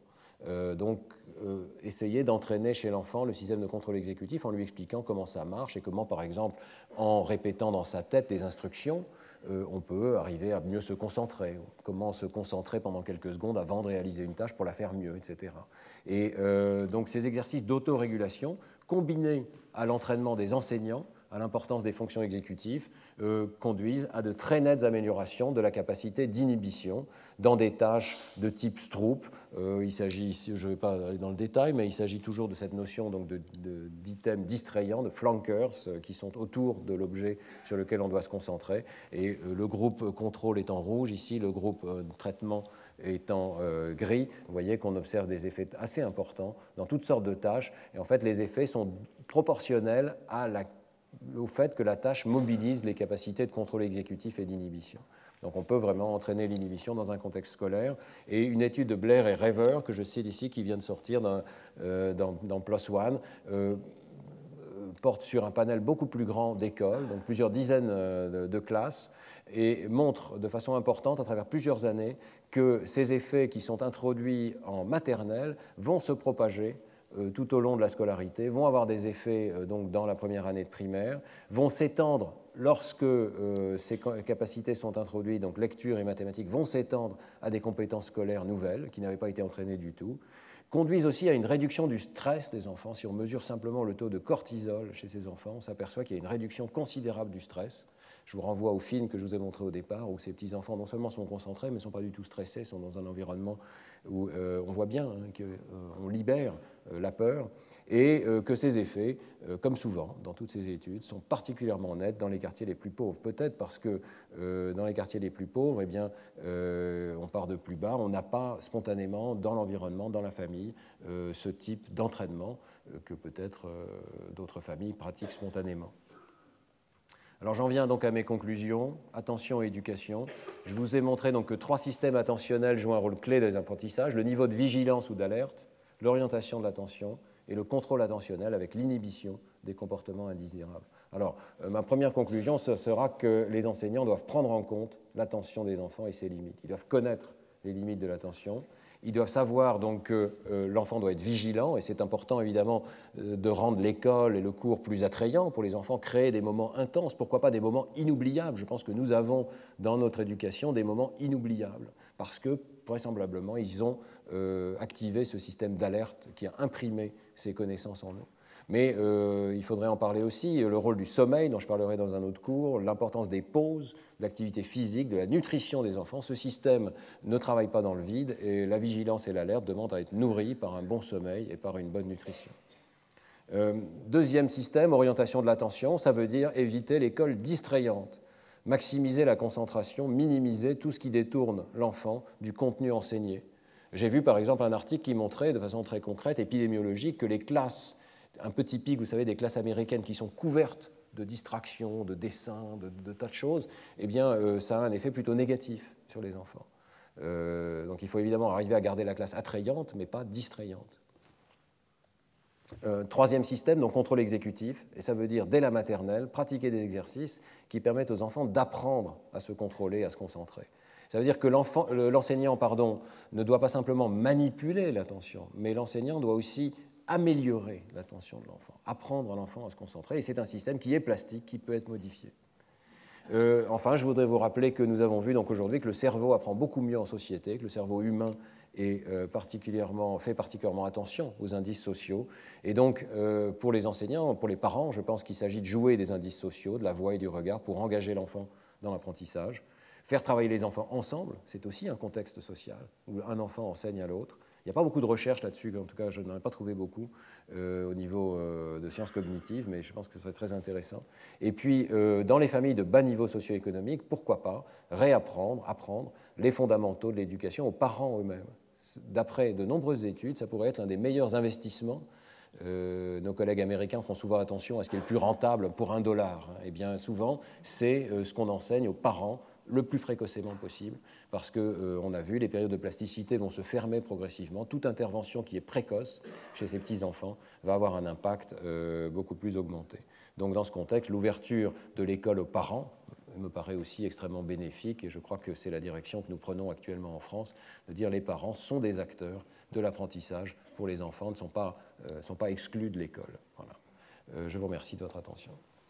Essayer d'entraîner chez l'enfant le système de contrôle exécutif en lui expliquant comment ça marche et comment, par exemple, en répétant dans sa tête des instructions, on peut arriver à mieux se concentrer, comment se concentrer pendant quelques secondes avant de réaliser une tâche pour la faire mieux, etc. Et donc ces exercices d'autorégulation, combinés à l'entraînement des enseignants, à l'importance des fonctions exécutives, conduisent à de très nettes améliorations de la capacité d'inhibition dans des tâches de type Stroop. Il s'agit, je ne vais pas aller dans le détail, mais il s'agit toujours de cette notion d'items distrayants, de flankers, qui sont autour de l'objet sur lequel on doit se concentrer. Et le groupe contrôle est en rouge, ici le groupe traitement est en gris. Vous voyez qu'on observe des effets assez importants dans toutes sortes de tâches. Et en fait, les effets sont proportionnels au fait que la tâche mobilise les capacités de contrôle exécutif et d'inhibition. Donc on peut vraiment entraîner l'inhibition dans un contexte scolaire. Et une étude de Blair et Rever, que je cite ici, qui vient de sortir dans PLOS ONE, porte sur un panel beaucoup plus grand d'écoles, donc plusieurs dizaines de classes, et montre de façon importante, à travers plusieurs années, que ces effets qui sont introduits en maternelle vont se propager tout au long de la scolarité, vont avoir des effets donc dans la première année de primaire, vont s'étendre lorsque ces capacités sont introduites, donc lecture et mathématiques, vont s'étendre à des compétences scolaires nouvelles qui n'avaient pas été entraînées du tout, conduisent aussi à une réduction du stress des enfants. Si on mesure simplement le taux de cortisol chez ces enfants, on s'aperçoit qu'il y a une réduction considérable du stress. Je vous renvoie au film que je vous ai montré au départ, où ces petits-enfants non seulement sont concentrés, mais ne sont pas du tout stressés, sont dans un environnement où on voit bien qu'on libère la peur, et que ces effets, comme souvent dans toutes ces études, sont particulièrement nets dans les quartiers les plus pauvres. Peut-être parce que dans les quartiers les plus pauvres, eh bien, on part de plus bas, on n'a pas spontanément dans l'environnement, dans la famille, ce type d'entraînement que peut-être d'autres familles pratiquent spontanément. Alors j'en viens donc à mes conclusions. Attention et éducation. Je vous ai montré donc que 3 systèmes attentionnels jouent un rôle clé dans les apprentissages: le niveau de vigilance ou d'alerte, l'orientation de l'attention et le contrôle attentionnel avec l'inhibition des comportements indésirables. Alors, ma première conclusion, ce sera que les enseignants doivent prendre en compte l'attention des enfants et ses limites. Ils doivent connaître les limites de l'attention. Ils doivent savoir donc que l'enfant doit être vigilant, et c'est important évidemment de rendre l'école et le cours plus attrayants pour les enfants, créer des moments intenses, pourquoi pas des moments inoubliables. Je pense que nous avons dans notre éducation des moments inoubliables, parce que vraisemblablement ils ont activé ce système d'alerte qui a imprimé ces connaissances en nous. Mais il faudrait en parler aussi, le rôle du sommeil, dont je parlerai dans un autre cours, l'importance des pauses, de l'activité physique, de la nutrition des enfants. Ce système ne travaille pas dans le vide et la vigilance et l'alerte demandent à être nourris par un bon sommeil et par une bonne nutrition. Deuxième système, orientation de l'attention, ça veut dire éviter l'école distrayante, maximiser la concentration, minimiser tout ce qui détourne l'enfant du contenu enseigné. J'ai vu par exemple un article qui montrait de façon très concrète, épidémiologique, que les classes un peu typique, vous savez, des classes américaines qui sont couvertes de distractions, de dessins, de tas de choses, eh bien, ça a un effet plutôt négatif sur les enfants. Donc il faut évidemment arriver à garder la classe attrayante, mais pas distrayante. Troisième système, donc contrôle exécutif, et ça veut dire, dès la maternelle, pratiquer des exercices qui permettent aux enfants d'apprendre à se contrôler, à se concentrer. Ça veut dire que l'enseignant ne doit pas simplement manipuler l'attention, mais l'enseignant doit aussi améliorer l'attention de l'enfant, apprendre à l'enfant à se concentrer, et c'est un système qui est plastique, qui peut être modifié. Enfin, je voudrais vous rappeler que nous avons vu donc aujourd'hui que le cerveau apprend beaucoup mieux en société, que le cerveau humain fait particulièrement attention aux indices sociaux, et donc pour les enseignants, pour les parents, je pense qu'il s'agit de jouer des indices sociaux, de la voix et du regard pour engager l'enfant dans l'apprentissage. Faire travailler les enfants ensemble, c'est aussi un contexte social où un enfant enseigne à l'autre. Il n'y a pas beaucoup de recherches là-dessus, en tout cas je n'en ai pas trouvé beaucoup au niveau de sciences cognitives, mais je pense que ce serait très intéressant. Et puis, dans les familles de bas niveau socio-économique, pourquoi pas apprendre les fondamentaux de l'éducation aux parents eux-mêmes. D'après de nombreuses études, ça pourrait être l'un des meilleurs investissements. Nos collègues américains font souvent attention à ce qui est le plus rentable pour $1. Eh bien, souvent, c'est ce qu'on enseigne aux parents le plus précocement possible, parce qu'on a vu, les périodes de plasticité vont se fermer progressivement. Toute intervention qui est précoce chez ces petits-enfants va avoir un impact beaucoup plus augmenté. Donc dans ce contexte, l'ouverture de l'école aux parents me paraît aussi extrêmement bénéfique, et je crois que c'est la direction que nous prenons actuellement en France, de dire les parents sont des acteurs de l'apprentissage pour les enfants, ne sont pas exclus de l'école. Voilà. Je vous remercie de votre attention.